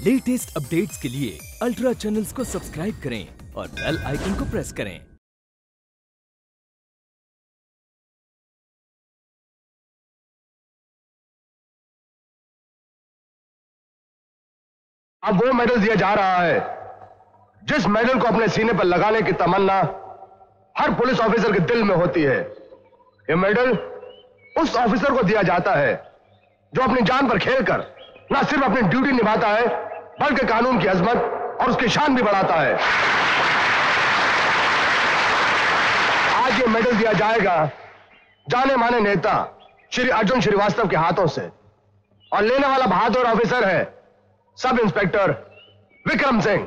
Latest updates के लिए ultra channels को सब्सक्राइब करें और बेल आइकन को प्रेस करें। अब वो मेडल दिया जा रहा है जिस मेडल को अपने सीने पर लगाने की तमन्ना हर पुलिस ऑफिसर के दिल में होती है। ये मेडल उस ऑफिसर को दिया जाता है जो अपनी जान पर खेलकर न सिर्फ अपनी ड्यूटी निभाता है बल्कि कानून की अजमत और उसकी शान भी बढ़ाता है। आज ये मेडल दिया जाएगा जाने माने नेता श्री अर्जुन श्रीवास्तव के हाथों से और लेने वाला बहादुर ऑफिसर है sub inspector Vikram Singh.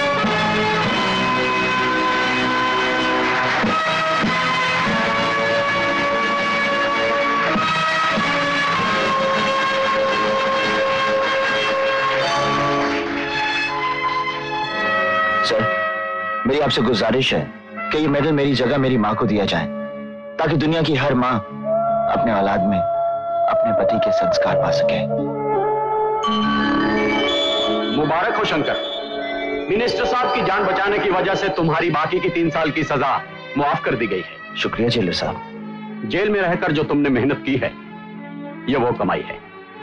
Sir, मेरी आपसे गुजारिश है कि ये मेडल मेरी जगह मेरी मां को दिया जाए ताकि दुनिया की हर मां अपने औलाद में अपने पति के संस्कार पा सके। मुबारक हो शंकर, मिनिस्टर साहब की जान बचाने की वजह से तुम्हारी बाकी की 3 साल की सजा मुआफ कर दी गई है। शुक्रिया जेलर साहब। जेल में रहकर जो तुमने मेहनत की है ये वो कमाई है।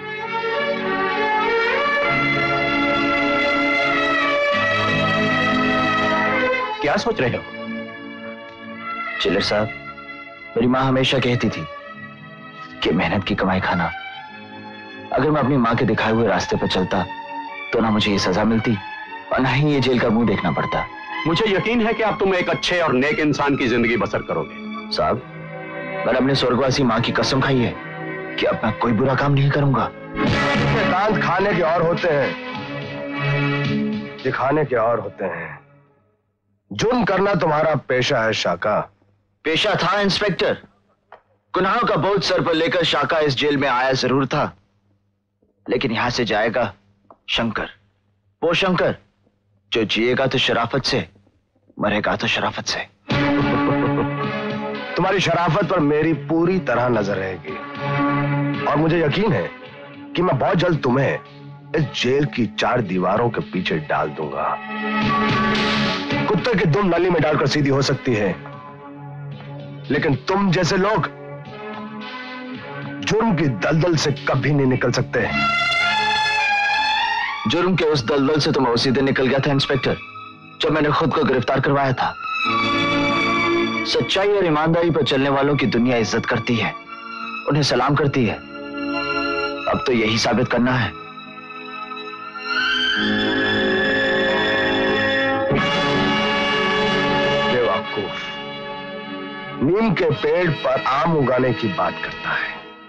क्या सोच रहे हो? जेलर साहब, मेरी मां हमेशा कहती थी कि मेहनत की कमाई खाना। अगर मैं अपनी मां के दिखाए हुए रास्ते पर चलता तो ना मुझे ये सजा मिलती और ना ही ये जेल का मुंह देखना पड़ता। मुझे यकीन है कि अब तुम एक अच्छे और नेक इंसान की जिंदगी बसर करोगे। साहब, मैंने अपने स्वर्गवासी मां की कसम खाई है कि अब मैं कोई बुरा काम नहीं करूंगा। दांत खाने के और होते हैं, दिखाने के और होते हैं। जुर्म करना तुम्हारा पेशा है शाका। पेशा था इंस्पेक्टर। गुनाहों का बोझ सर पर लेकर शाका इस जेल में आया जरूर था, लेकिन यहां से जाएगा शंकर। वो शंकर जो जिएगा तो शराफत से, मरेगा तो शराफत से। तुम्हारी शराफत पर मेरी पूरी तरह नजर रहेगी और मुझे यकीन है कि मैं बहुत जल्द तुम्हें इस जेल की 4 दीवारों के पीछे डाल दूंगा। कुत्ते की दुम नली में डालकर सीधी हो सकती है, लेकिन तुम जैसे लोग जुर्म की दलदल से कभी नहीं निकल सकते। जुर्म के उस दलदल से तो मैं सीधे निकल गया था इंस्पेक्टर, जब मैंने खुद को गिरफ्तार करवाया था। सच्चाई और ईमानदारी पर चलने वालों की दुनिया इज्जत करती है, उन्हें सलाम करती है। अब तो यही साबित करना है। बेवकूफ, नीम के पेड़ पर आम उगाने की बात करता है।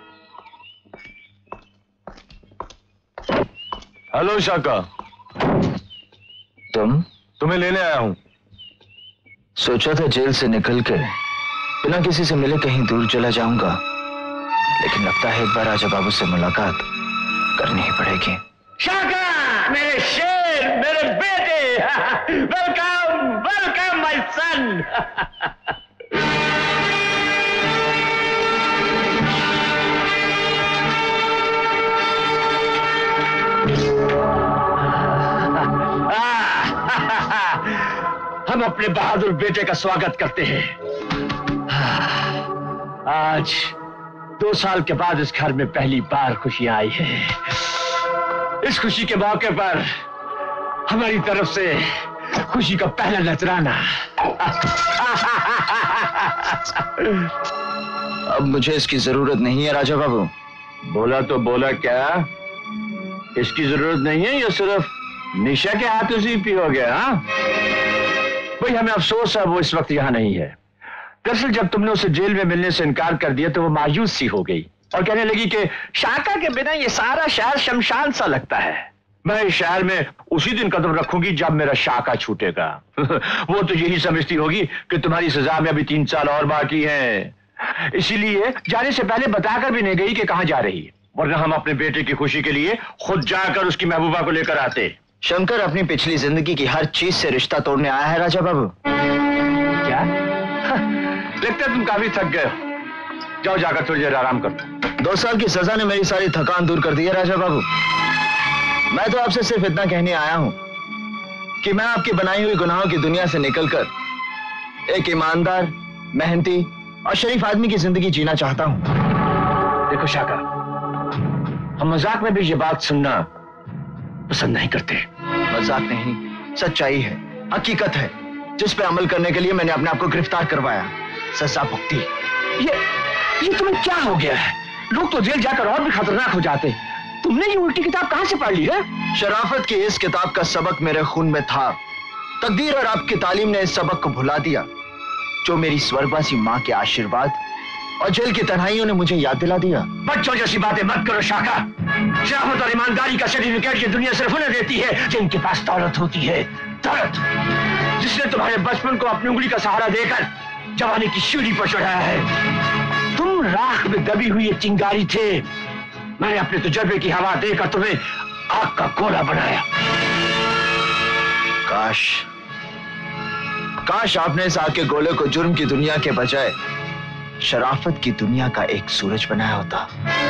हेलो शाका, तुम्हें लेने आया हूं। सोचा था जेल से निकल के बिना किसी से मिले कहीं दूर चला जाऊंगा, लेकिन लगता है एक बार राजा बाबू से मुलाकात करनी ही पड़ेगी। शाका, मेरे शेर, मेरे बेटे, वेलकम वेलकम माय सन। हम अपने बहादुर बेटे का स्वागत करते हैं। आज 2 साल के बाद इस घर में पहली बार खुशियां आई है। इस खुशी के मौके पर हमारी तरफ से खुशी का पहला नजराना। अब मुझे इसकी जरूरत नहीं है राजा बाबू। बोला तो बोला क्या, इसकी जरूरत नहीं है? ये सिर्फ निशा के हाथों से ही पियोगे? हाँ भाई, हमें अफसोस है वो इस वक्त यहाँ नहीं है। दरअसल जब तुमने उसे जेल में मिलने से इनकार कर दिया तो वो मायूस सी हो गई और कहने लगी कि शाका के बिना ये सारा शहर शमशान सा लगता है। मैं इस शहर में उसी दिन कदम रखूंगी जब मेरा शाका छूटेगा। वो तो यही समझती होगी कि तुम्हारी सजा में अभी 3 साल और बाकी है, इसीलिए जाने से पहले बताकर भी नहीं गई कि कहां जा रही है, वरना हम अपने बेटे की खुशी के लिए खुद जाकर उसकी महबूबा को लेकर आते। शंकर अपनी पिछली जिंदगी की हर चीज से रिश्ता तोड़ने आया है राजा बाबू। क्या? लगता है तुम काफी थक गए हो। जाओ जाकर थोड़ी देर आराम करो। 2 साल की सजा ने मेरी सारी थकान दूर कर दी है राजा बाबू। मैं तो आपसे सिर्फ इतना कहने आया हूं कि मैं आपकी बनाई हुई गुनाहों की दुनिया से निकलकर एक ईमानदार, मेहनती और शरीफ आदमी की जिंदगी जीना चाहता हूं। देखो शाका, हम मजाक में भी ये बात सुनना पसंद नहीं करते। मजाक नहीं, सच्चाई है, हकीकत है, जिस पे अमल करने के लिए मैंने अपने आप को गिरफ्तार करवाया, सजा भुगती। ये तुम्हें क्या हो गया है? लोग तो जेल जाकर और भी खतरनाक हो जाते। तुमने ये उल्टी किताब कहां से पढ़ ली है? शराफत की इस किताब का सबक मेरे खून में था। तकदीर और आपकी तालीम ने इस सबक को भुला दिया, जो मेरी स्वर्गवासी मां के आशीर्वाद और जेल की तन्हाइयों ने मुझे याद दिला दिया। बच्चों जैसी बातें मत करो शाका। शराफत और ईमानदारी का सर्टिफिकेट ये दुनिया सिर्फ उन्हें देती है जिनके पास दौलत होती है। दौलत जिसने तुम्हारे बचपन को अपनी उंगली का सहारा देकर जवानी की सीढ़ी पर चढ़ाया है। तुम राख में दबी हुई एक चिंगारी थे। मैंने अपने तजुर्बे की हवा देकर तुम्हें आग का गोला बनाया। काश आपने इस आग के गोले को जुर्म की दुनिया के बजाय शराफत की दुनिया का एक सूरज बनाया होता।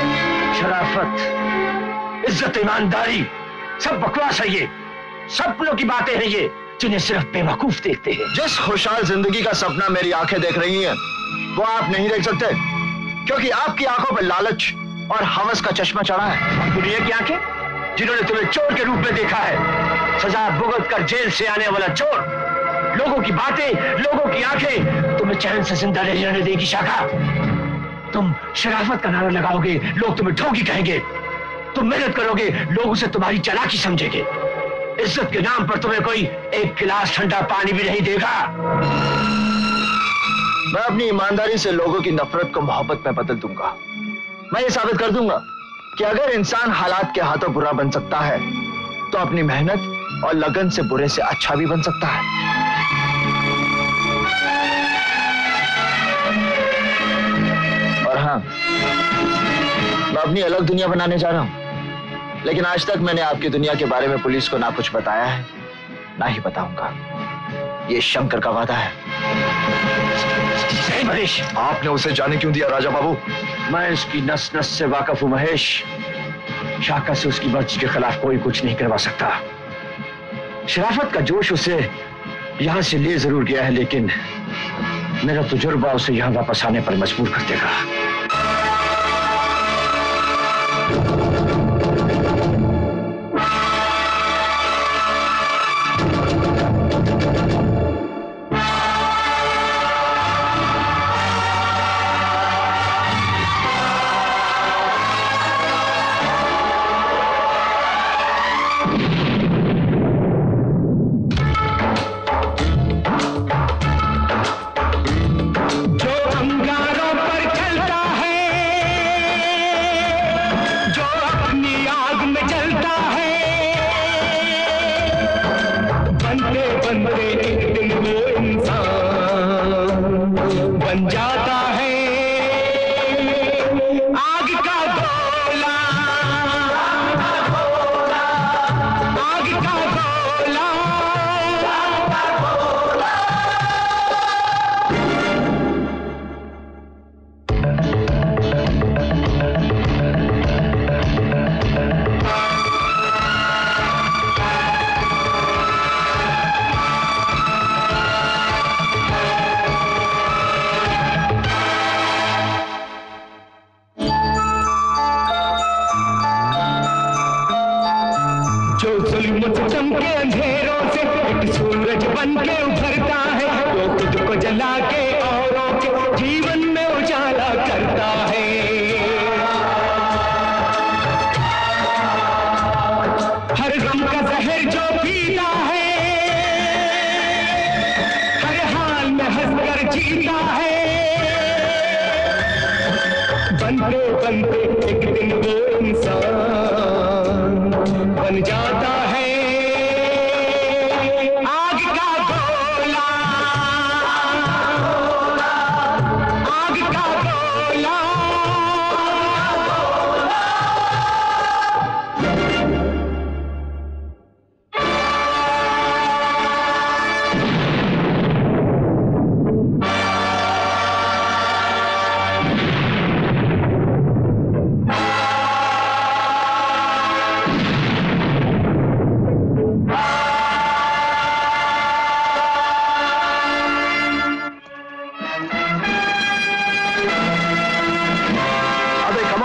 शराफत, इज्जत, ईमानदारी सब बकवास है। ये सपनों की बातें हैं ये, जिन्हें सिर्फ बेवकूफ देखते हैं। जिस खुशहाल जिंदगी का सपना मेरी आंखें देख रही हैं, वो आप नहीं देख सकते, क्योंकि आपकी आंखों पर लालच और हवस का चश्मा चढ़ा है। दुनिया की आंखें, जिन्होंने तुम्हें चोर के रूप में देखा है, सजा भुगत कर जेल से आने वाला चोर। लोगों की बातें, लोगों की आंखें तुम्हें चैन से जिंदा नहीं रहने देगी शाका। तुम शराफत का नारा लगाओगे, लोग तुम्हें ठोगी कहेंगे। तुम मेहनत करोगे, लोग उसे तुम्हारी चालाकी समझेंगे। इज्जत के नाम पर तुम्हें कोई एक गिलास ठंडा पानी भी नहीं देगा। मैं अपनी ईमानदारी से लोगों की नफरत को मोहब्बत में बदल दूंगा। मैं ये साबित कर दूंगा कि अगर इंसान हालात के हाथों बुरा बन सकता है, तो अपनी मेहनत और लगन से बुरे से अच्छा भी बन सकता है। और हाँ, मैं अपनी अलग दुनिया बनाने जा रहा हूं, लेकिन आज तक मैंने आपकी दुनिया के बारे में पुलिस को ना कुछ बताया है, ना ही बताऊंगा। ये शंकर का वादा है। महेश, आपने उसे जाने क्यों दिया राजा बाबू? मैं इसकी नस नस से वाकिफ हूं महेश। शाका से उसकी मर्जी के खिलाफ कोई कुछ नहीं करवा सकता। शराफत का जोश उसे यहां से ले जरूर गया है, लेकिन मेरा तजुर्बा उसे यहां वापस आने पर मजबूर कर देगा।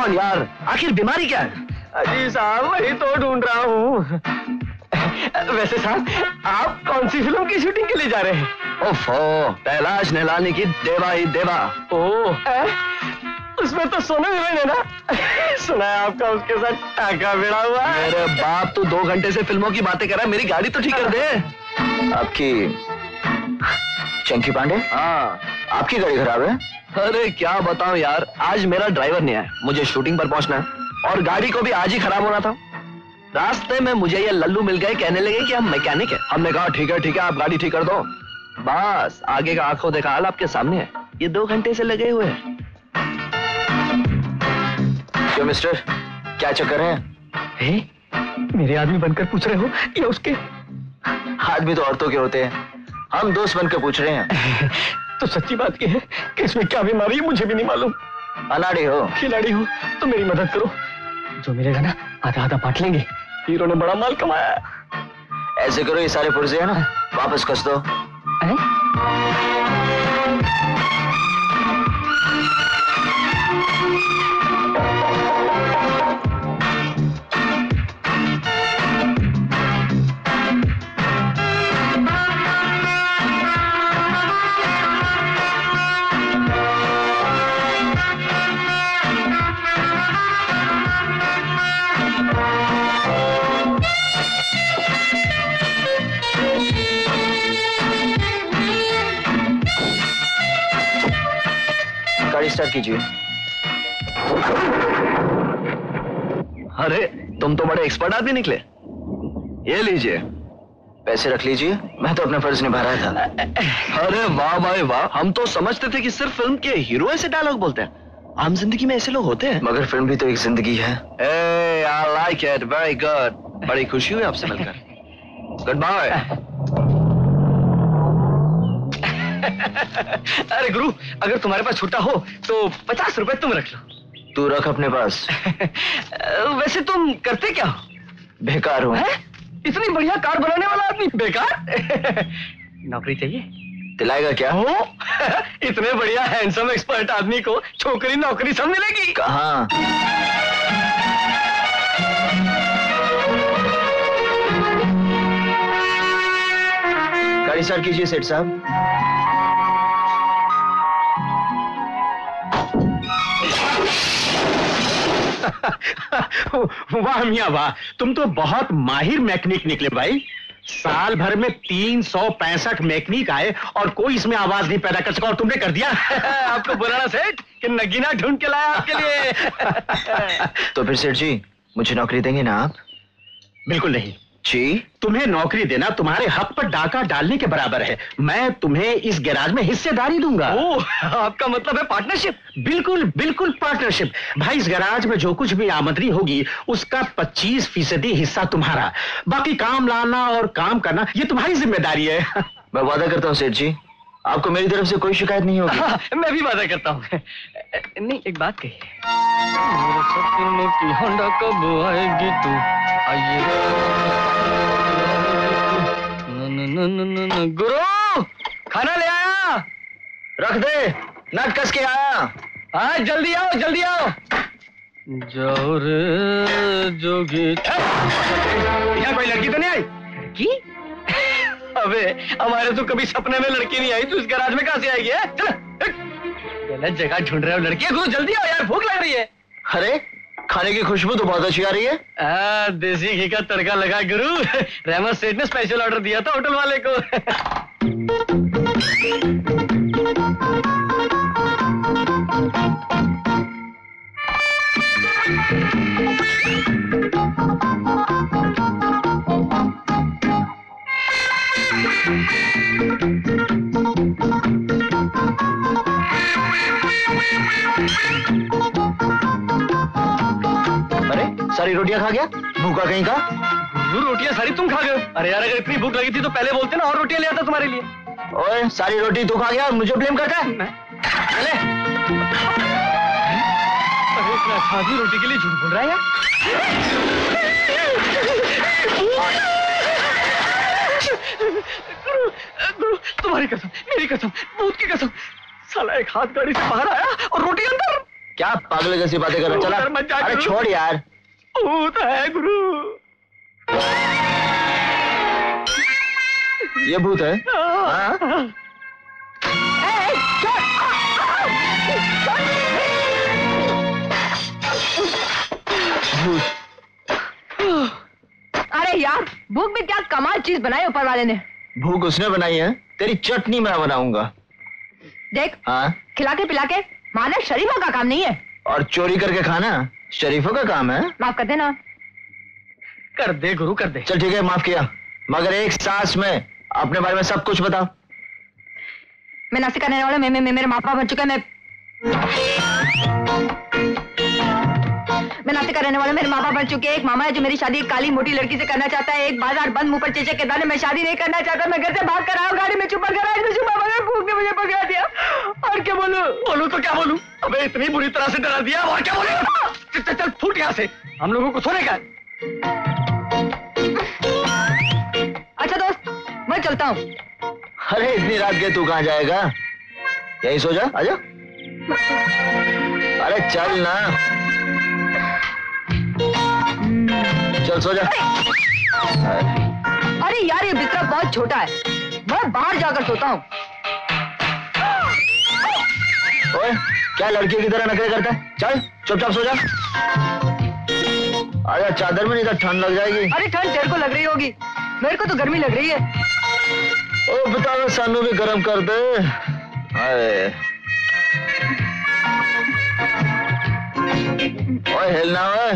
कौन यार? आखिर बीमारी क्या है? अजी साहब वही तो ढूंढ रहा हूँ। वैसे साहब आप कौन सी फिल्म की शूटिंग के लिए जा रहे हैं? ओफो, पहलाज निहलानी की देवा ही देवा। ओह, उसमें तो सोनू हीरोइन है ना? सुना है आपका उसके साथ टाका भिड़ा हुआ है। मेरे बाप, तू 2 घंटे से फिल्मों की बातें कर रहा है, मेरी गाड़ी तो ठीक कर दे। आपकी चंकी पांडे? हाँ। आपकी गाड़ी खराब है? अरे क्या बताऊं यार, आज मेरा ड्राइवर नहीं आया, मुझे शूटिंग पर पहुंचना है और गाड़ी को भी आज ही खराब होना था। रास्ते में मुझे ये लल्लू मिल गए, कहने लगे कि हम मैकेनिक है। हमने कहा ठीक है आप गाड़ी ठीक कर दो। बस आगे का आंखों देखा हाल आपके सामने है, ये 2 घंटे से लगे हुए हैं। क्यों मिस्टर, क्या चक्कर है? मेरे आदमी बनकर पूछ रहे हो या उसके? आदमी तो औरतों के होते हैं, हम दोस्त बनकर पूछ रहे हैं। तो सच्ची बात ये है कि इसमें क्या बीमारी है मुझे भी नहीं मालूम। अनाड़ी हो, खिलाड़ी हो तो मेरी मदद करो, जो मिलेगा ना आधा आधा बांट लेंगे। हीरो ने बड़ा माल कमाया है। ऐसे करो, ये सारे पुर्जे है ना वापस कस दो। स्टार्ट कीजिए। अरे तुम तो बड़े एक्सपर्ट आदमी निकले। ये लीजिए, पैसे रख लीजिए, मैं तो अपना फर्ज निभा रहा था। अरे वाह भाई वाह, हम तो समझते थे कि सिर्फ फिल्म के हीरो ऐसे डायलॉग बोलते हैं, आम जिंदगी में ऐसे लोग होते हैं। मगर फिल्म भी तो एक जिंदगी है। I like it, very good, बड़ी खुशी हुई आपसे मिलकर। Good bye. अरे गुरु, अगर तुम्हारे पास छुट्टा हो तो 50 रुपए तुम रख लो। तू रख अपने पास। वैसे तुम करते क्या हो? बेकार हूँ। इतनी बढ़िया कार बनाने वाला आदमी बेकार? नौकरी चाहिए? दिलाएगा क्या? हो इतने बढ़िया हैंडसम एक्सपर्ट आदमी को छोकरी नौकरी सब मिलेगी। कहाँ? गाड़ी स्टार्ट कीजिए सेठ साहब। वाह मियां वाह, तुम तो बहुत माहिर मैकेनिक निकले भाई। साल भर में 365 मैकेनिक आए और कोई इसमें आवाज नहीं पैदा कर सका और तुमने कर दिया। आपको बुलाना सेठ कि नगीना ढूंढ के लाया आपके लिए। तो फिर सेठ जी मुझे नौकरी देंगे ना आप? बिल्कुल नहीं जी, तुम्हें नौकरी देना तुम्हारे हक पर डाका डालने के बराबर है। मैं तुम्हें इस गैराज में हिस्सेदारी दूंगा। ओह, आपका मतलब है पार्टनरशिप? बिल्कुल बिल्कुल पार्टनरशिप। भाई इस गैराज में जो कुछ भी आमदनी होगी उसका 25% हिस्सा तुम्हारा। बाकी काम लाना और काम करना ये तुम्हारी जिम्मेदारी है। मैं वादा करता हूँ सेठ जी, आपको मेरी तरफ से कोई शिकायत नहीं होगी। मैं भी वादा करता हूँ। नहीं, एक बात कही, मेरे सपनों की होंडा कब आएगी तू? गुरु, खाना ले आया? रख दे, नट कस के आया। हाँ जल्दी आओ जल्दी आओ। जाओ रे जोगी। यहाँ कोई लड़की तो नहीं आई? लड़की? अबे हमारे तो कभी सपने में लड़की नहीं आई, तू इस गैराज में कहाँ से आएगी? चल, गलत जगह ढूंढ रहे हो लड़की। गुरु जल्दी आओ यार, भूख लग रही है। अरे खाने की खुशबू तो बहुत अच्छी आ रही है। देसी घी का तड़का लगा गुरु। रहमत सेठ ने स्पेशल ऑर्डर दिया था होटल वाले को। सारी रोटियां खा गया, भूखा कहीं का? रोटियां सारी तुम खा गए? अरे यार अगर इतनी भूख लगी थी तो पहले बोलते ना, और रोटियां ले आता तुम्हारे लिए। ओए सारी रोटी तू खा गया और मुझे ब्लेम करता है? चले। अरे इतना आदमी रोटी के लिए झूठ बोल रहा है यार। गुरु तुम्हारी कसम, मेरी कसम, भूत की कसम, साला एक हाथ गाड़ी से बाहर आया और रोटी अंदर। क्या पागल जैसी बातें कर रहा? चला, अरे छोड़ यार। भूत है गुरु। ये भूत है? हाँ? भूत। अरे यार, भूख भी क्या कमाल चीज बनाई ऊपर वाले ने। भूख उसने बनाई है, तेरी चटनी मैं बनाऊंगा। देख, हाँ? खिला के पिला के मारना शरीफों का काम नहीं है। और चोरी करके खाना शरीफों का काम है। माफ कर देना। कर दे गुरु, कर दे। चल ठीक है, माफ किया, मगर एक सांस में अपने बारे में सब कुछ बता। मैं नासिक करने वाला, मेरे माँ बाप बन चुका है। मैं नासिक रहने वाला, मेरे माँ बाप बन चुके हैं। एक मामा है जो मेरी शादी एक काली मोटी लड़की से करना चाहता है। एक बाजार बंद मुंह पर चेचे के दाने, मैं शादी नहीं करना चाहता। मैं घर से भाग कर आया, गाड़ी में छुपा कर आया, भूख ने मुझे पकड़ा दिया। और क्या बोलूं तो क्या बोलूं? अबे इतनी बुरी तरह से डरा दिया, और क्या बोले? चल चल फूट यहाँ से, हम लोगों को सोने का। अच्छा दोस्त, मैं चलता हूँ। अरे इतनी रात के तू कहाँ जाएगा? यहीं सो जा, आजा। अरे चल ना, चल सो जा। अरे यार, ये बिस्तर बहुत छोटा है, मैं बाहर जाकर सोता हूँ। ओए, क्या लड़की की तरह नखरे करता है? चल चुपचाप सो जा। आजा, चादर में नहीं तो ठंड लग जाएगी। अरे ठंड तेरे को लग रही होगी, मेरे को तो गर्मी लग रही है। ओ बता, सानू भी गर्म कर दे। ओए हिलना ओए।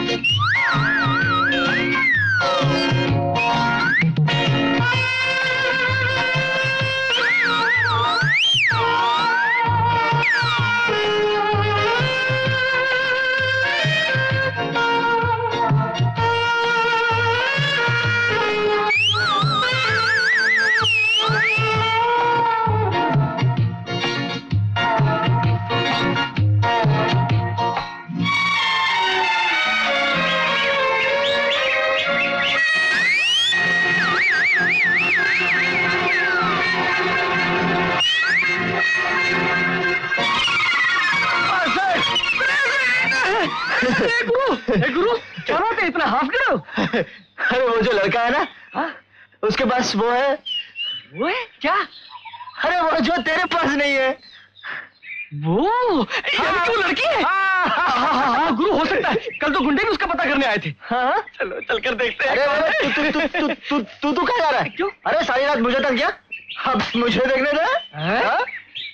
गुरु क्या बात है, इतना हाफ करो? अरे वो जो लड़का है ना, उसके पास वो है। वो है क्या? अरे वो जो तेरे पास नहीं है। वो तो लड़की है। हाँ, गुरु हो सकता है, कल तो गुंडे भी उसका पता करने आए थे। हाँ? चलो चल कर देखते हैं। अरे तू कहाँ जा रहा है? क्यों? अरे सारी रात मुझे तक क्या, अब मुझे देखने दे।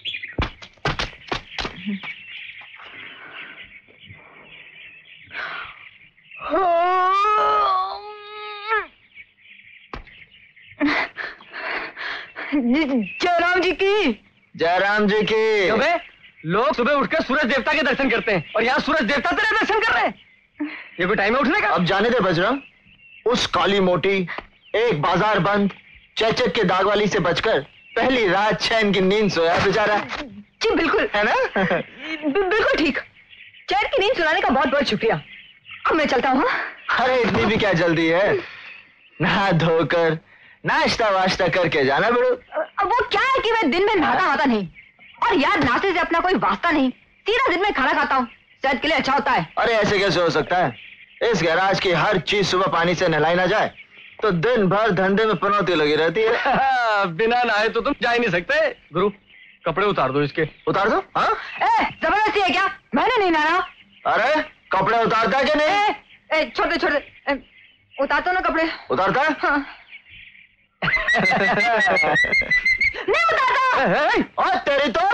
जयराम जी की। जयराम जी की। अबे लोग सुबह उठकर सूरज देवता के दर्शन करते हैं, और यहाँ सूरज देवता तेरे दर्शन कर रहे हैं। ये कोई टाइम है उठने का? अब जाने दे बजरंग, उस काली मोटी एक बाजार बंद चेचक के दाग वाली से बचकर पहली रात चैन की नींद सोया बेचारा। जी बिल्कुल, है ना? बिल्कुल ठीक। चैन की नींद सुनाने का बहुत बहुत शुक्रिया। अब मैं चलता हूँ। अरे इतनी भी क्या जल्दी है? नहा धोकर नाश्ता वाश्ता करके जाना बेड़ो। अब वो क्या है कि मैं दिन में नहाता नहीं, और यार नाश्ते से अपना कोई वास्ता नहीं, सीधा दिन में खाना खाता हूँ, सेहत के लिए अच्छा होता है। अरे ऐसे कैसे हो सकता है? इस गैराज की हर चीज सुबह पानी से नहलाई ना जाए तो दिन भर धंधे में पनौती लगी रहती है। बिना नहाए तो तुम जा ही नहीं सकते। गुरु कपड़े उतार दो इसके। उतार दो? हाँ? जबरदस्ती है क्या? मैंने नहीं नहाना। अरे कपड़े उतारता है कि नहीं? छोड़ दे, उतारता ना कपड़े। उतारता है? हाँ। नहीं उतारता। और तेरी तो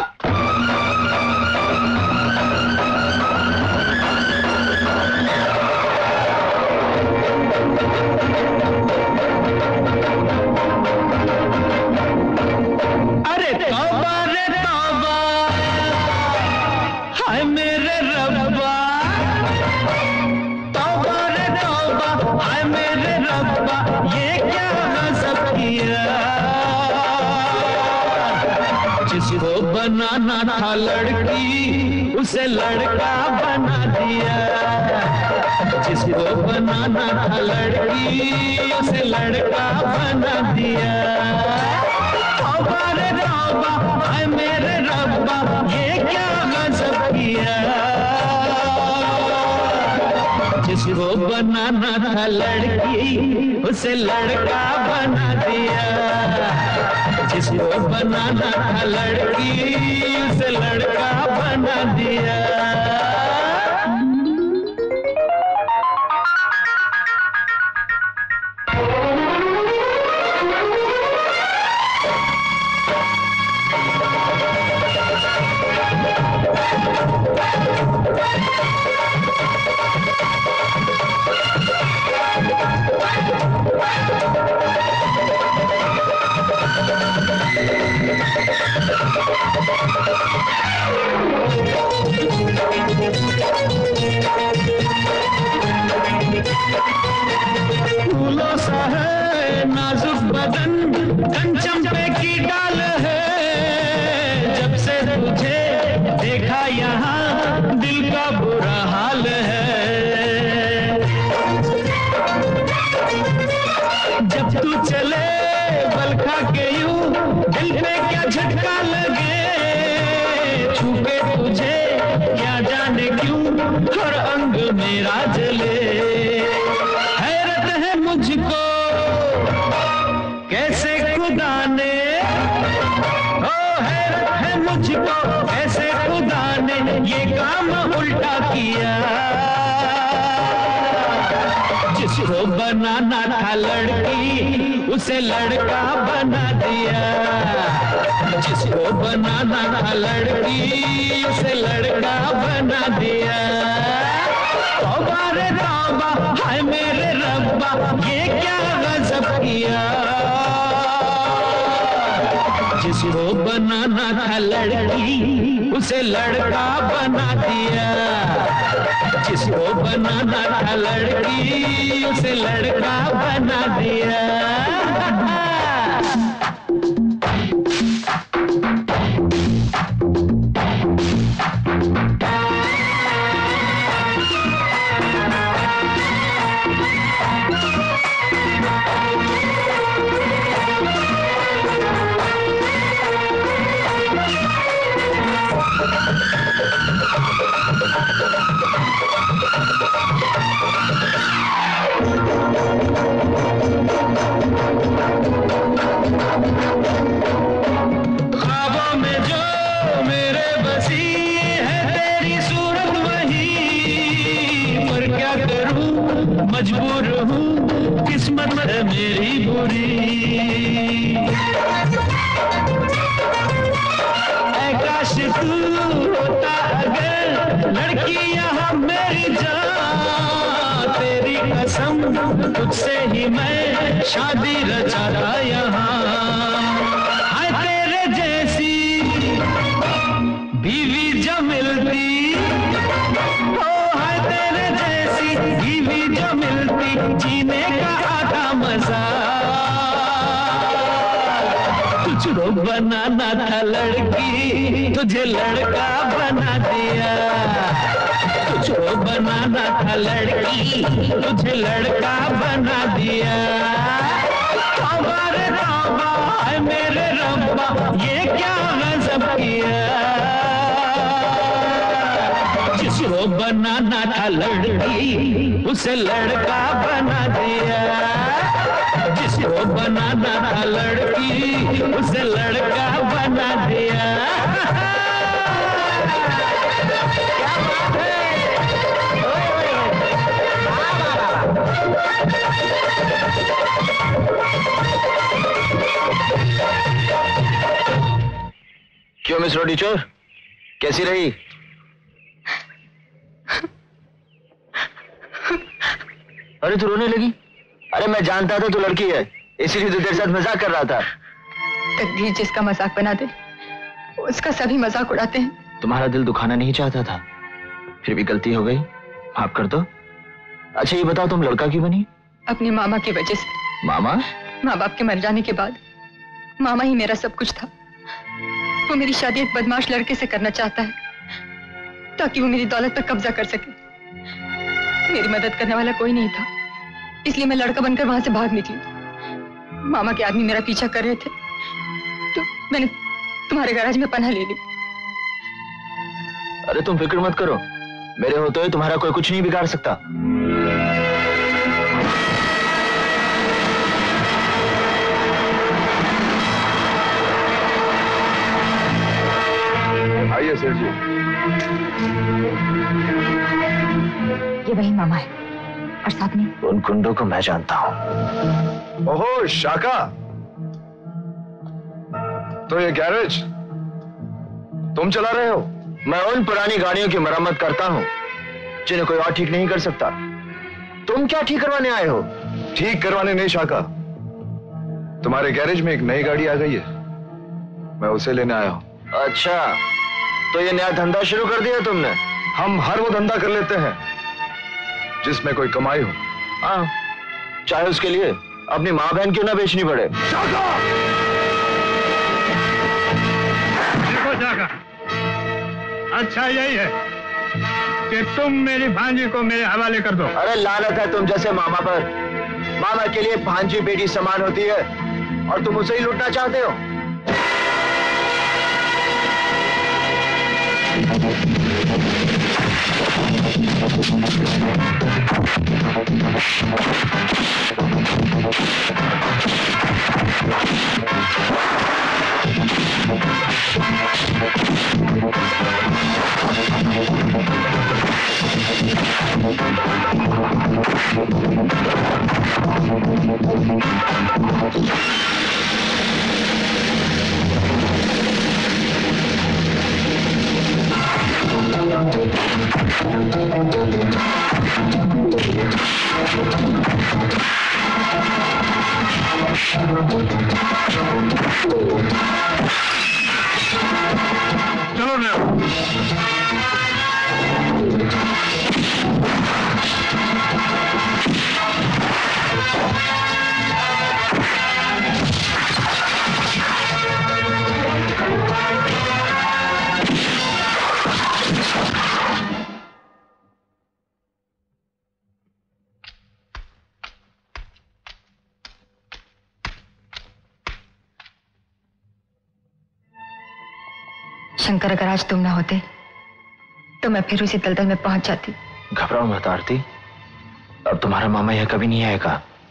अरे तौबा रे तौबा, हाय मेरे रब्बा। तौबा रे तौबा, हाय मेरे रब्बा, ये क्या गज़ब किया। जिसको बनाना था लड़की, उसे लड़का बना दिया। जिसको बनाना था लड़की, उसे लड़का बना दिया। तौबा रे तौबा, हाय मेरे रब्बा, ये क्या गज़ब किया। जिसको बनाना था लड़की उसे लड़का बना दिया, जिसको बनाना था लड़की उसे लड़का बना दिया। फूलों सा है नाजुक बदन, कंचम पे की डाल है, जब से तुझे देखा यहाँ दिल का बुरा हाल है। जब तू चले बल खा के यूं दिल पे क्या झटका लगे, छूके तुझे क्या जाने क्यों हर अंग मेरा जले। हैरत है मुझको कैसे खुदा ने, ओ हैरत है मुझको कैसे खुदा ने ये काम उल्टा किया। जिसको बनाना था लड़की उसे लड़का बना दिया, जिसको बनाना था लड़की उसे लड़का बना दिया। तौबा रे तौबा हाय मेरे रब्बा ये क्या गजब किया। जिसको बनाना था लड़की उसे लड़का बना दिया, जिसको बनाना था लड़की उसे लड़का बना दिया। ख्वाबों में जो मेरे बसी है तेरी सूरत वही, पर क्या करूं मजबूर हूँ किस्मत है मेरी बुरी। ऐ काश तू होता अगर लड़की यहाँ मेरी जान, तेरी कसम तुझसे ही मैं शादी रचाता यहाँ। हाय तेरे जैसी बीवी जो मिलती, ओ हाय तेरे जैसी बीवी जो मिलती जीने का आता मजा। तुझको बनाना था लड़की तुझे लड़का बना दिया, तुझको बनाना था लड़की तुझे लड़का बना दिया। तौबा रे तौबा हाय मेरे रब्बा ये क्या गजब किया। जिसको बनाना था लड़की उसे लड़का बना दिया, जिसको बनाना था लड़की उसे लड़का बना दिया। क्या बात है। क्यों मिस रोटी चोर, कैसी रही? अरे तू रोने लगी? अरे मैं जानता था तू लड़की है, इसीलिए तो तेरे साथ मजाक कर रहा था। तकदीर जिसका मजाक बना दे उसका सभी मजाक उड़ाते हैं। तुम्हारा दिल दुखाना नहीं चाहता था, फिर भी गलती हो गई, माफ कर दो। अच्छा ये बताओ तुम लड़का क्यों बनी? अपनी मामा की वजह से। मामा? माँ बाप के मर जाने के बाद मामा ही मेरा सब कुछ था। वो मेरी शादी एक बदमाश लड़के से करना चाहता है ताकि वो मेरी दौलत पर कब्जा कर सके। मेरी मदद करने वाला कोई नहीं था, इसलिए मैं लड़का बनकर वहां से भाग निकली। मामा के आदमी मेरा पीछा कर रहे थे तो मैंने तुम्हारे गैराज में पनाह ले ली। अरे तुम फिक्र मत करो, मेरे होते हुए तुम्हारा कोई कुछ नहीं बिगाड़ सकता। है सेठ जी? ये वही मामा है और साथ में उन गुंडों को मैं जानता हूं। ओहो शाका, तो ये गैरेज तुम चला रहे हो? मैं उन पुरानी गाड़ियों की मरम्मत करता हूं जिन्हें कोई और ठीक नहीं कर सकता। तुम क्या ठीक करवाने आए हो? ठीक करवाने नहीं शाका, तुम्हारे गैरेज में एक नई गाड़ी आ गई है, मैं उसे लेने आया हूं। अच्छा, तो ये नया धंधा शुरू कर दिया तुमने? हम हर वो धंधा कर लेते हैं जिसमें कोई कमाई हो। हाँ, चाहे उसके लिए अपनी माँ बहन क्यों ना बेचनी पड़े। देखो शाका, अच्छा यही है कि तुम मेरी भांजी को मेरे हवाले कर दो। अरे लानत है तुम जैसे मामा पर। मामा के लिए भांजी बेटी समान होती है और तुम उसे ही लूटना चाहते हो। चलो ना। शंकर, अगर आज तुम ना होते तो मैं फिर उसी दलदल में पहुंच जाती। घबराओ मत आरती, अब तुम्हारा मामा यह कभी नहीं आएगा।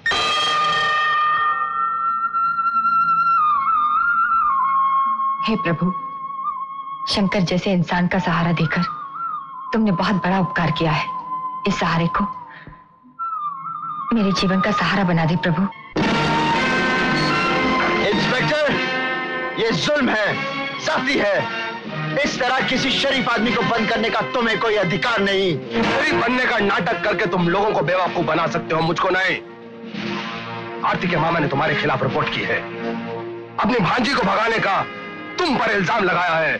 हे प्रभु, शंकर जैसे इंसान का सहारा देकर तुमने बहुत बड़ा उपकार किया है। इस सहारे को मेरे जीवन का सहारा बना दे प्रभु। इंस्पेक्टर, ये जुल्म है, सख्ती है। इस तरह किसी शरीफ आदमी को बंद करने का तुम्हें कोई अधिकार नहीं। शरीफ बनने का नाटक करके तुम लोगों को बेवकूफ बना सकते हो, मुझको नहीं। आरती के मामा ने तुम्हारे खिलाफ रिपोर्ट की है, अपनी भांजी को भगाने का तुम पर इल्जाम लगाया है।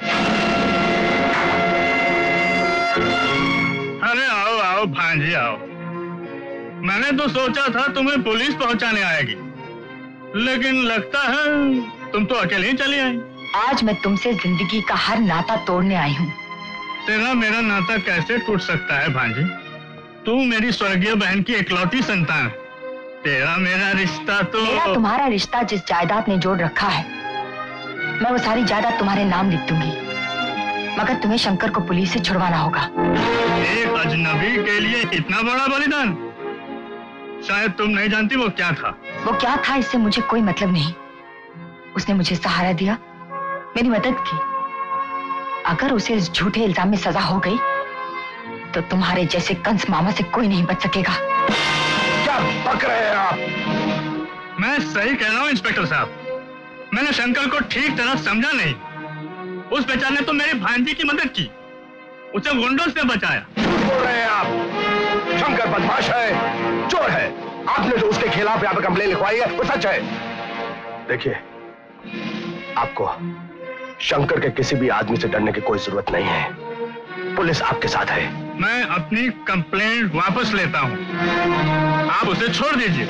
अरे आओ आओ भांजी आओ। मैंने तो सोचा था तुम्हें पुलिस पहुंचाने आएगी, लेकिन लगता है तुम तो अकेले ही चली आई। आज मैं तुमसे जिंदगी का हर नाता तोड़ने आई हूँ। तेरा मेरा नाता कैसे टूट सकता है भांजी? तू मेरी स्वर्गीय बहन की इकलौती संतान है। तेरा मेरा रिश्ता तो मेरा तुम्हारा रिश्ता जिस जायदाद ने जोड़ रखा है, मैं वो सारी जायदाद तुम्हारे नाम लिख दूंगी, मगर तुम्हें शंकर को पुलिस से छुड़वाना होगा। एक अजनबी के लिए इतना बड़ा बलिदान? शायद तुम नहीं जानती वो क्या था। वो क्या था इससे मुझे कोई मतलब नहीं। उसने मुझे सहारा दिया, मेरी मदद की। अगर उसे इस झूठे इल्जाम में सजा हो गई तो तुम्हारे जैसे कंस मामा से कोई नहीं बच सकेगा। क्या बक रहे हैं आप? मैं सही कह रहा हूँ इंस्पेक्टर साहब, मैंने शंकर को ठीक तरह समझा नहीं। उस बेचारे ने तो मेरी भांजी की मदद की, उसे गुंडों से बचाया। बोल रहे हैं आप? शंकर बदमाश है, चोर है। आपने जो उसके खिलाफ यहाँ पे कंप्लेन लिखवाई है वो सच है। देखिए, आपको शंकर के किसी भी आदमी से डरने की कोई जरूरत नहीं है, पुलिस आपके साथ है। मैं अपनी कंप्लेंट वापस लेता हूँ, आप उसे छोड़ दीजिए।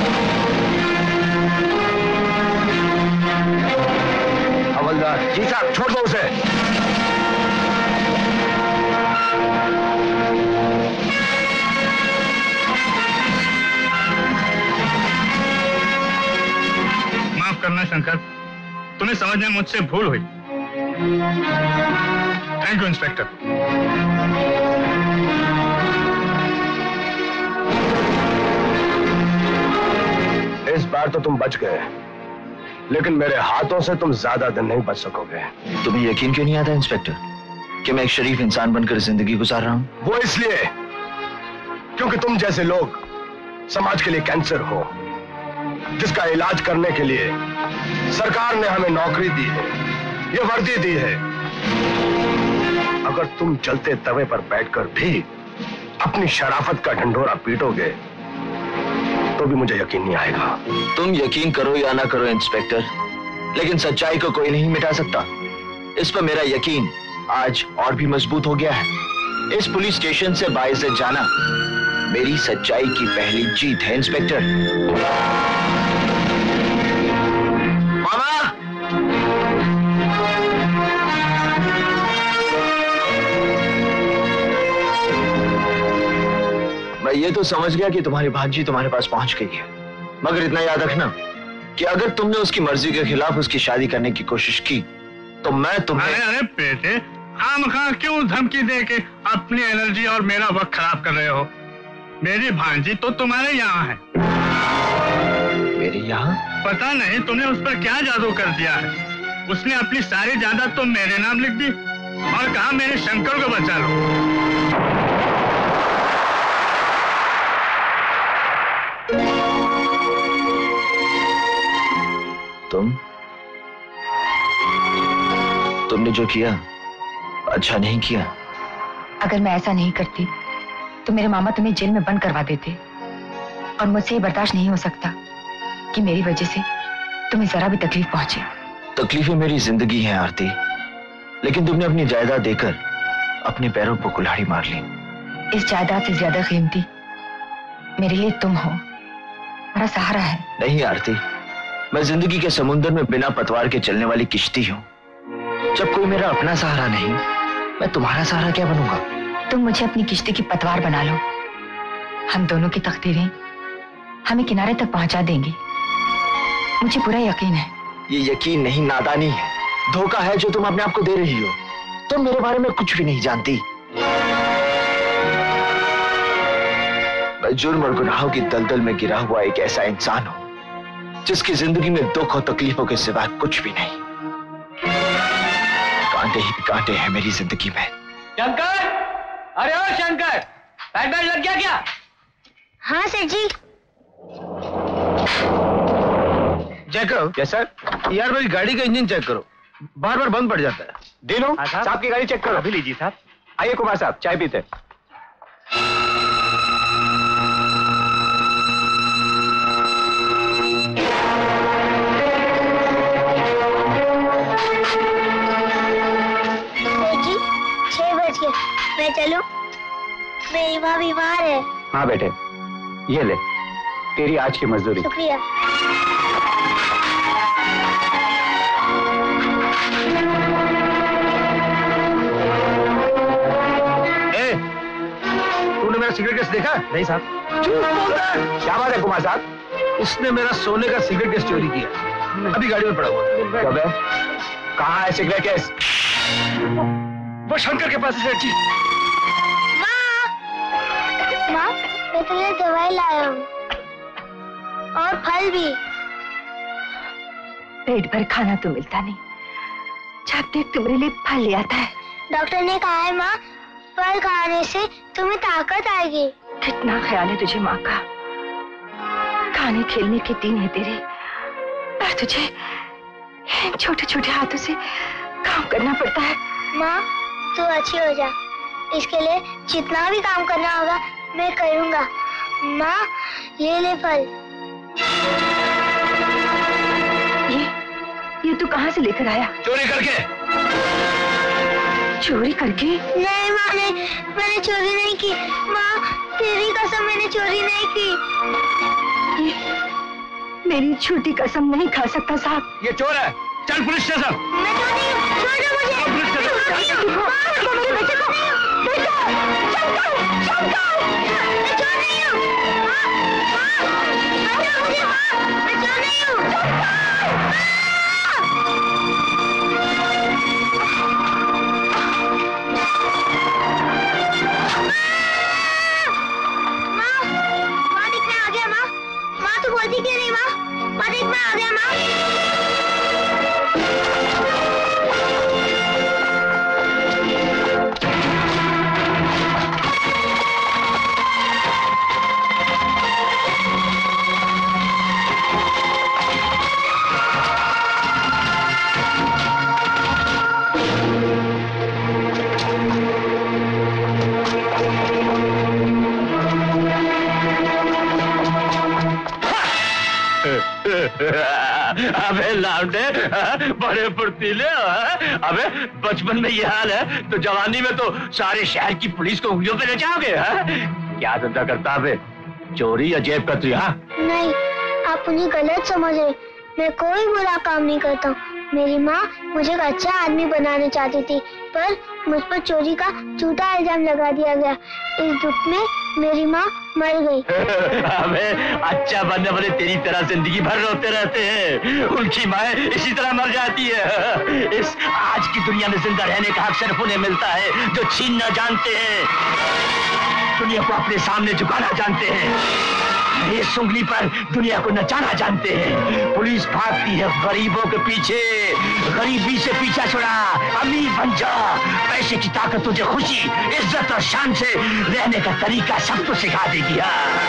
हवलदार जी साहब, छोड़ दो उसे। माफ करना शंकर, तुम्हें समझने में मुझसे भूल हुई। Thank you inspector. इस बार तो तुम बच गए, लेकिन मेरे हाथों से तुम ज्यादा दिन नहीं बच सकोगे। तुम्हें यकीन क्यों नहीं आता इंस्पेक्टर? कि मैं एक शरीफ इंसान बनकर जिंदगी गुजार रहा हूं? वो इसलिए क्योंकि तुम जैसे लोग समाज के लिए कैंसर हो, जिसका इलाज करने के लिए सरकार ने हमें नौकरी दी है, ये वर्दी दी है। अगर तुम जलते तवे पर बैठकर भी अपनी शराफत का ढंढोरा पीटोगे तो भी मुझे यकीन नहीं आएगा। तुम यकीन करो या ना करो इंस्पेक्टर, लेकिन सच्चाई को कोई नहीं मिटा सकता। इस पर मेरा यकीन आज और भी मजबूत हो गया है। इस पुलिस स्टेशन से बाइज्जत जाना मेरी सच्चाई की पहली जीत है इंस्पेक्टर। मामा! मैं ये तो समझ गया कि तुम्हारी भांजी तुम्हारे पास पहुंच गई है, मगर इतना याद रखना कि अगर तुमने उसकी मर्जी के खिलाफ उसकी शादी करने की कोशिश की तो मैं तुम्हें... अरे बेटे, खामखा क्यों धमकी दे के अपनी एनर्जी और मेरा वक्त खराब कर रहे हो? मेरी भांजी तो तुम्हारे यहाँ है। मेरे यहाँ? पता नहीं तुमने उस पर क्या जादू कर दिया है। उसने अपनी सारी जायदाद तो मेरे नाम लिख दी और कहा मेरे शंकर को बचा लो। तुमने जो किया अच्छा नहीं किया। अगर मैं ऐसा नहीं करती तो मेरे मामा तुम्हें जेल में बंद करवा देते, और मुझसे ये बर्दाश्त नहीं हो सकता कि मेरी वजह से तुम्हें जरा भी तकलीफ पहुंचे। तकलीफें मेरी जिंदगी है आरती, लेकिन तुमने अपनी जायदाद देकर अपने पैरों पर कुल्हाड़ी मार ली। इस जायदाद से ज्यादा कीमती मेरे लिए तुम हो, मेरा सहारा है। नहीं आरती, मैं जिंदगी के समुद्र में बिना पतवार के चलने वाली किश्ती हूँ। जब कोई मेरा अपना सहारा नहीं, मैं तुम्हारा सहारा क्या बनूंगा? तुम मुझे अपनी किश्ती की पतवार बना लो, हम दोनों की तकदीरें हमें किनारे तक पहुंचा देंगी, मुझे पूरा यकीन है। ये यकीन नहीं, नादानी है, धोखा है जो तुम अपने आप को दे रही हो। तुम मेरे बारे में कुछ भी नहीं जानती। मैं जुर्म और गुनाहों की दलदल में गिरा हुआ एक ऐसा इंसान हूं जिसकी जिंदगी में दुख और तकलीफों के सिवा कुछ भी नहीं। कांटे ही कांटे हैं मेरी जिंदगी में। शंकर! अरे ओ शंकर, पैड लग गया क्या? हाँ सर जी। चेक करो। Yes sir. यार मेरी गाड़ी का इंजन चेक करो, बार बार बंद पड़ जाता है। दिनो, साहब की गाड़ी चेक करो। अभी लीजिए साहब। आइए कुमार साहब, चाय पीते। मैं चलूं? मेरी माँ बीमार है। हाँ बेटे, ये ले तेरी आज की मजदूरी। शुक्रिया। तूने मेरा सिगरेट केस देखा? नहीं साहब। झूठ बोलता है। क्या बात है कुमार साहब? उसने मेरा सोने का सिगरेट केस चोरी किया, अभी गाड़ी में पड़ा हुआ। कब है? कहाँ है सिगरेट केस? वो शंकर के पास है सर जी। माँ, मैं तुम्हें दवाई लाया हूँ और फल भी। पेट भर खाना तो मिलता नहीं, जब देख तुम्हारे लिए फल ले आता है। डॉक्टर ने कहा है माँ, फल खाने से तुम्हें ताकत आएगी। कितना ख्याल है तुझे माँ का। खाने खेलने के दिन है तेरे, पर तुझे छोटे छोटे हाथों से काम करना पड़ता है। माँ तू अच्छी हो जा, इसके लिए जितना भी काम करना होगा मैं करूँगा। माँ ये ले फल। ये तू कहाँ से लेकर आया? चोरी करके। चोरी करके? नहीं माँ नहीं, मैंने चोरी नहीं की। माँ तेरी कसम, मैंने चोरी नहीं की। मेरी छोटी कसम नहीं खा सकता साहब। ये चोर है, चल पुलिस स्टेशन। मैं चोर नहीं हूँ, छोड़ दो मुझे। Police station. मेरे बेटे को बेटा, शंकर, शंकर, मैं चोर नहीं हूँ। माँ, मुझे माँ, मैं चोर नहीं हूँ। माँ देखना आ गया। माँ, माँ तू बोलती क्यों नहीं? माँ देखना आ गया। माँ अबे लाउंडे, बड़े फुर्तीले। अबे बचपन में ये हाल है तो जवानी में तो सारे शहर की पुलिस को उंगलियों पे नचाओगे। क्या धंधा करता है? चोरी या जेब कतरी? नहीं, आप मुझे गलत समझ रहे। मैं कोई बुरा काम नहीं करता हूँ। मेरी माँ मुझे एक अच्छा आदमी बनाना चाहती थी, पर मुझ पर चोरी का झूठा इल्जाम लगा दिया गया। इस दुख में मेरी माँ मर गई। अबे अच्छा बनने वाले तेरी तरह जिंदगी भर रोते रहते हैं, उनकी माँ इसी तरह मर जाती है। इस आज की दुनिया में जिंदा रहने का हक सिर्फ उन्हें मिलता है जो छीनना जानते हैं, दुनिया को अपने सामने झुकाना जानते हैं, इस उंगली पर दुनिया को नचाना जानते हैं। पुलिस भागती है गरीबों के पीछे, गरीबी से पीछा छुड़ा, अमीर बन जा। पैसे की ताकत तुझे खुशी, इज्जत और शान से रहने का तरीका सब कुछ सिखा देगी।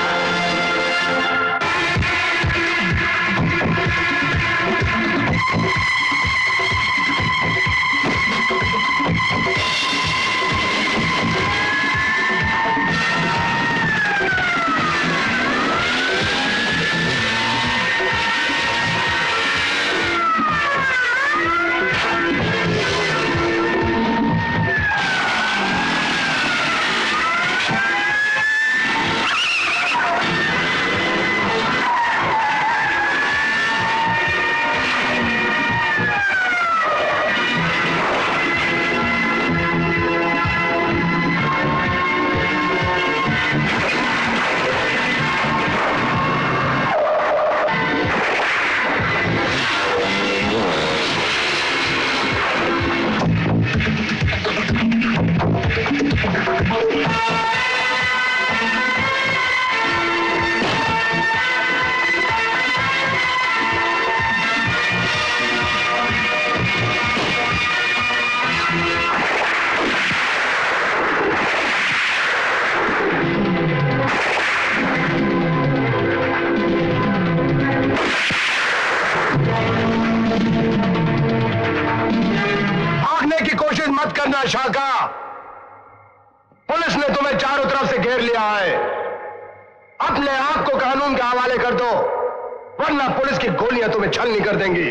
शाका, पुलिस ने तुम्हें चारों तरफ से घेर लिया है। अपने आप को कानून के हवाले कर दो, वरना पुलिस की गोलियां तुम्हें छलनी कर देंगी।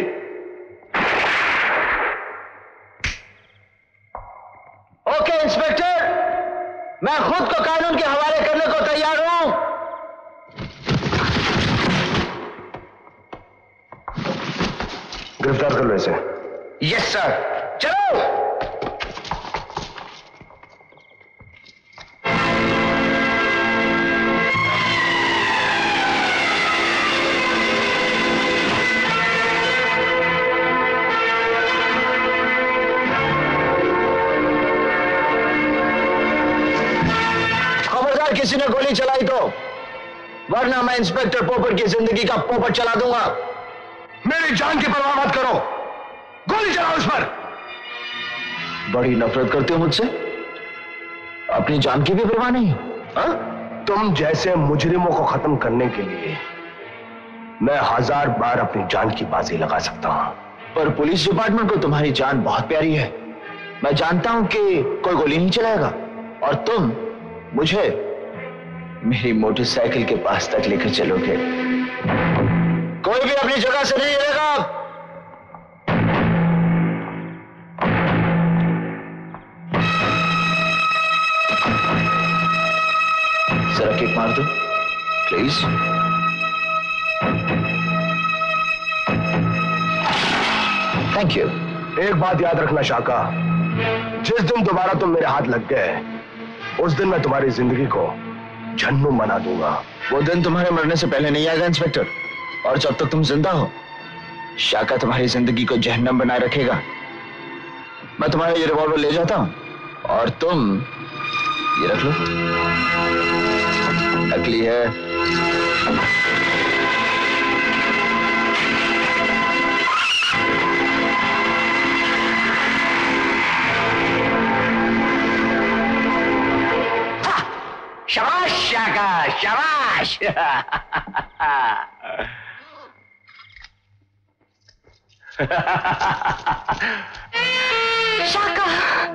ओके इंस्पेक्टर, मैं खुद को कानून के हवाले करने को तैयार हूं। गिरफ्तार कर लो इसे। यस सर, चलो। किसी ने गोली चलाई तो, वरना मैं इंस्पेक्टर पोपर की जिंदगी का पोपट चला दूंगा। मेरी जान की परवाह मत करो, गोली चलाओ उस पर। बड़ी नफरत करते हो मुझसे, अपनी जान की भी परवाह नहीं। तुम जैसे मुजरिमों को खत्म करने के लिए मैं 1000 बार अपनी जान की बाजी लगा सकता हूं, पर पुलिस डिपार्टमेंट को तुम्हारी जान बहुत प्यारी है। मैं जानता हूं कि कोई गोली नहीं चलाएगा, और तुम मुझे मेरी मोटरसाइकिल के पास तक लेकर चलोगे। कोई भी अपनी जगह से नहीं हिलेगा। जरा किक मार दो प्लीज। Thank you. एक बात याद रखना शाका, जिस दिन दोबारा तुम मेरे हाथ लग गए, उस दिन मैं तुम्हारी जिंदगी को जहन्नुम बना दूंगा। वो दिन तुम्हारे मरने से पहले नहीं आएगा इंस्पेक्टर, और जब तक तुम जिंदा हो, शाका तुम्हारी जिंदगी को जहन्नम बनाए रखेगा। मैं तुम्हारा ये रिवॉल्वर ले जाता हूं, और तुम ये रख लो। नकली है। शाबाश शाका, शाबाश। शाका,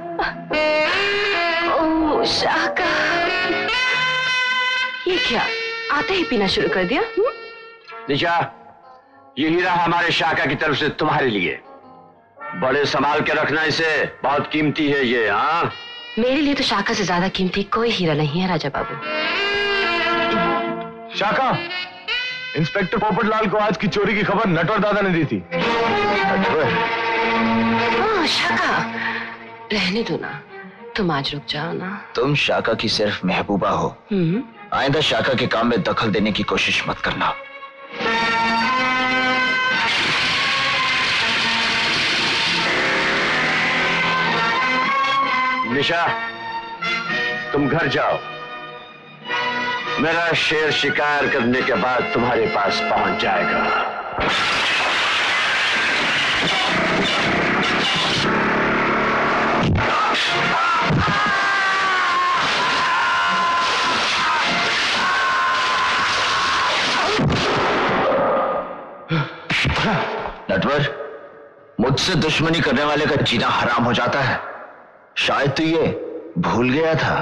ओह शाका, ये क्या आते ही पीना शुरू कर दिया? निशा, ये हीरा हमारे शाका की तरफ से तुम्हारे लिए। बड़े संभाल के रखना इसे, बहुत कीमती है ये। हाँ, मेरे लिए तो शाका से ज्यादा कीमती कोई हीरा नहीं है राजा बाबू। शाका, इंस्पेक्टर पोपटलाल को आज की चोरी की खबर नटवर दादा ने दी थी। शाका, रहने दो ना, तुम आज रुक जाओ ना। तुम शाका की सिर्फ महबूबा हो। आइंदा शाका के काम में दखल देने की कोशिश मत करना। निशा, तुम घर जाओ। मेरा शेर शिकार करने के बाद तुम्हारे पास पहुंच जाएगा। नटवर, मुझसे दुश्मनी करने वाले का जीना हराम हो जाता है। शायद तू ये भूल गया था।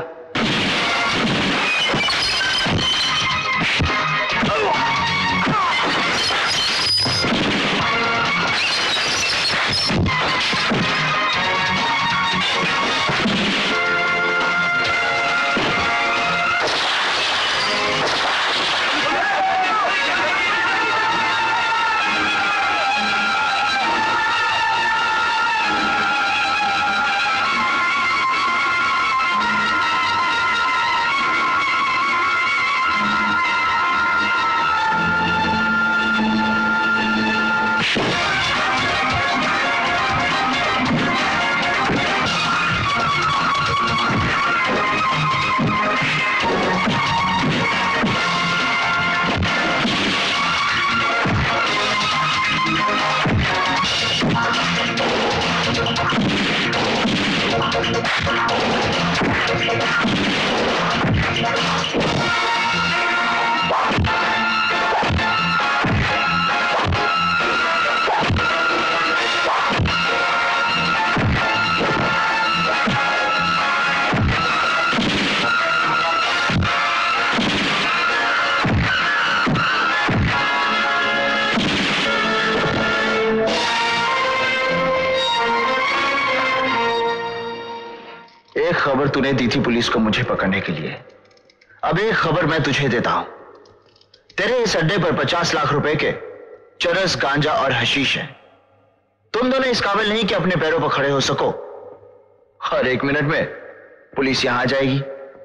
खबर तूने दी थी पुलिस को मुझे पकड़ने के लिए। अब एक खबर मैं तुझे देता हूं। तेरे इस अड्डे पर 50 लाख रुपए के चरस, गांजा और हशीश है। तुम दोनों इस काबिल नहीं कि अपने पैरों पर खड़े हो सको। और 1 मिनट में पुलिस यहां आ जाएगी।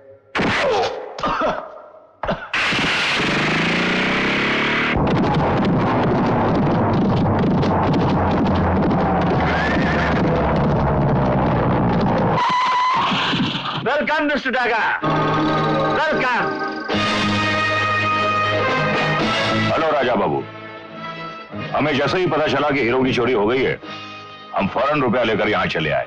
Welcome mister Daga, welcome. Hello Raja Babu, हमें जैसे ही पता चला कि हीरो की चोरी हो गई है, हम फौरन रुपया लेकर यहां चले आए।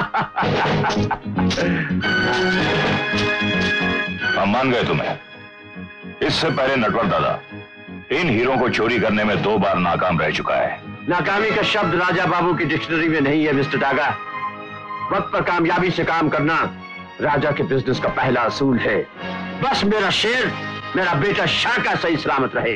हम मान गए तुम्हें। इससे पहले नटवर दादा इन हीरो को चोरी करने में 2 बार नाकाम रह चुका है। नाकामी का शब्द राजा बाबू की डिक्शनरी में नहीं है मिस्टर डागा। वक्त पर कामयाबी से काम करना राजा के बिजनेस का पहला असूल है। बस मेरा शेर, मेरा बेटा शाका सही सलामत रहे।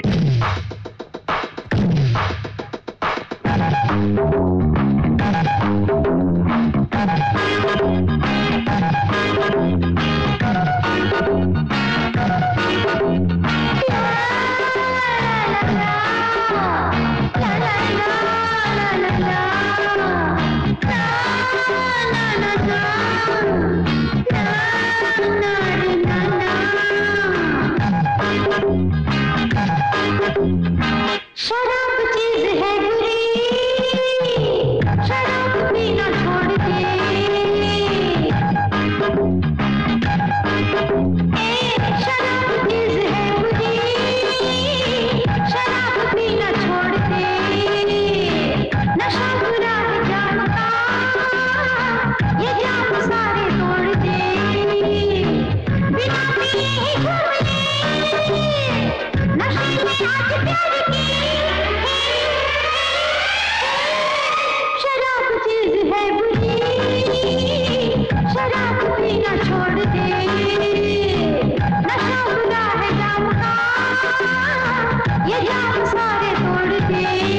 ये जाम सारे तोड़ दे।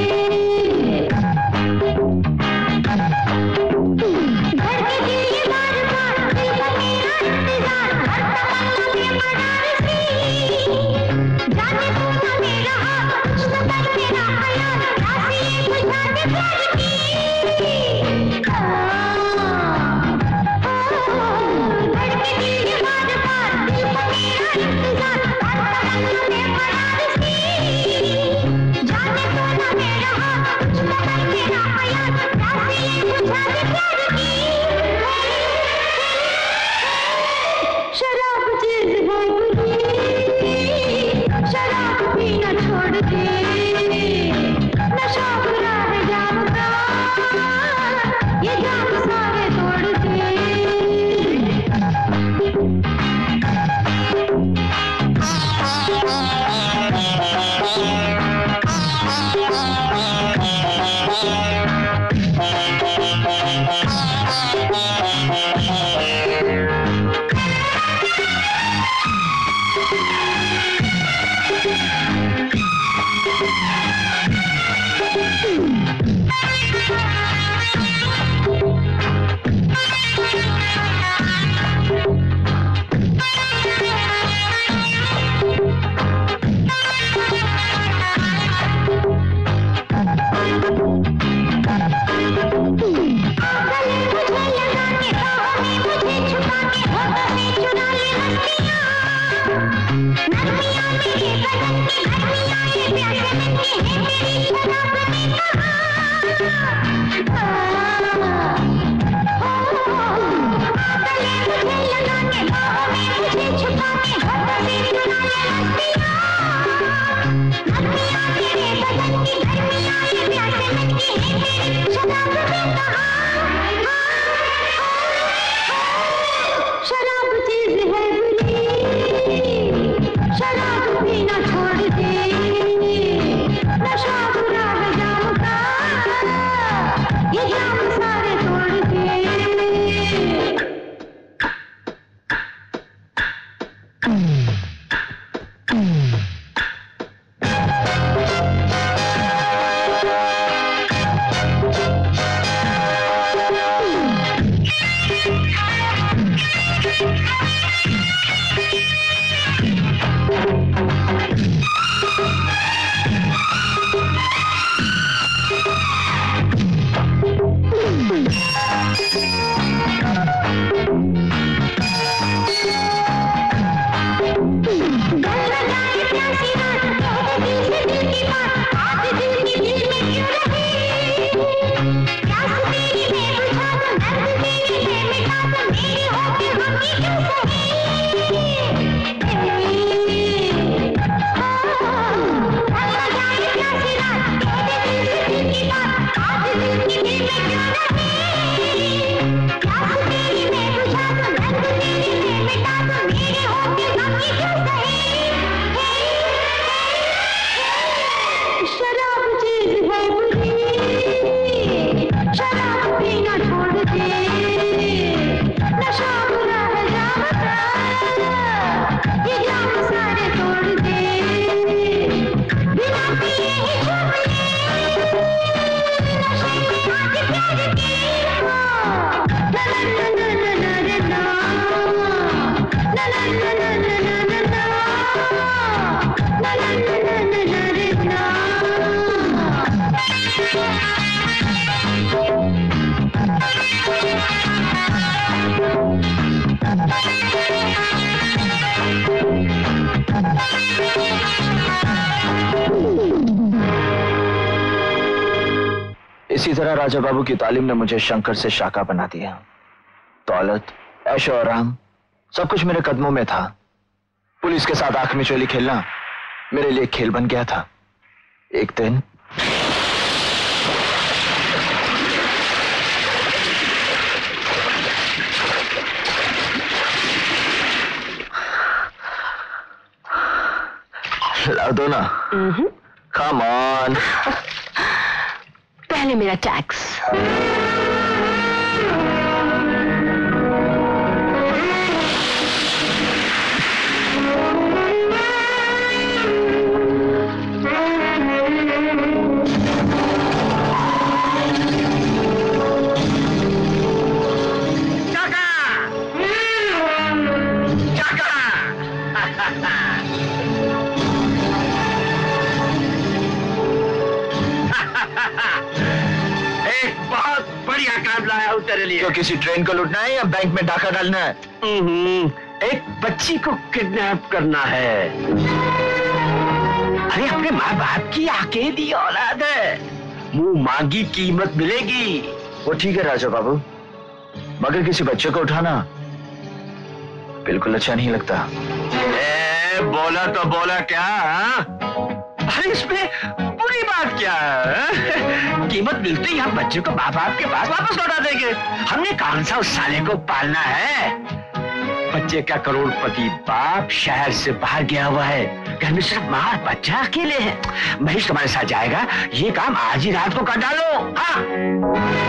पीना छोड़ दे, नशा बुरा है जाम का, ये जाम सारे तोड़ दे। इसी तरह राजा बाबू की तालीम ने मुझे शंकर से शाका बना दिया। दौलत, ऐशो आराम सब कुछ मेरे कदमों में था। पुलिस के साथ आंख में चोली खेलना मेरे लिए खेल बन गया था। एक दिन ला दो ना। Come on. पहले मेरा टैक्स। तेरे लिए तो किसी ट्रेन को लूटना है या बैंक में डाका डालना है? एक बच्ची को किडनैप करना है। अरे अपने माँ बाप की अकेली औलाद है, मुंह मांगी कीमत मिलेगी। वो ठीक है राजा बाबू, मगर किसी बच्चे को उठाना बिल्कुल अच्छा नहीं लगता। बोला तो बोला क्या? अरे इसमें बुरी बात क्या है? कीमत मिलते ही हम बच्चे को माँ बाप के पास वापस लौटा देंगे। हमने कौन सा उस साले को पालना है? बच्चे का करोड़पति बाप शहर से बाहर गया हुआ है, घर में सिर्फ माँ और बच्चा अकेले हैं। महेश तुम्हारे साथ जाएगा, ये काम आज ही रात को कर डालो। हाँ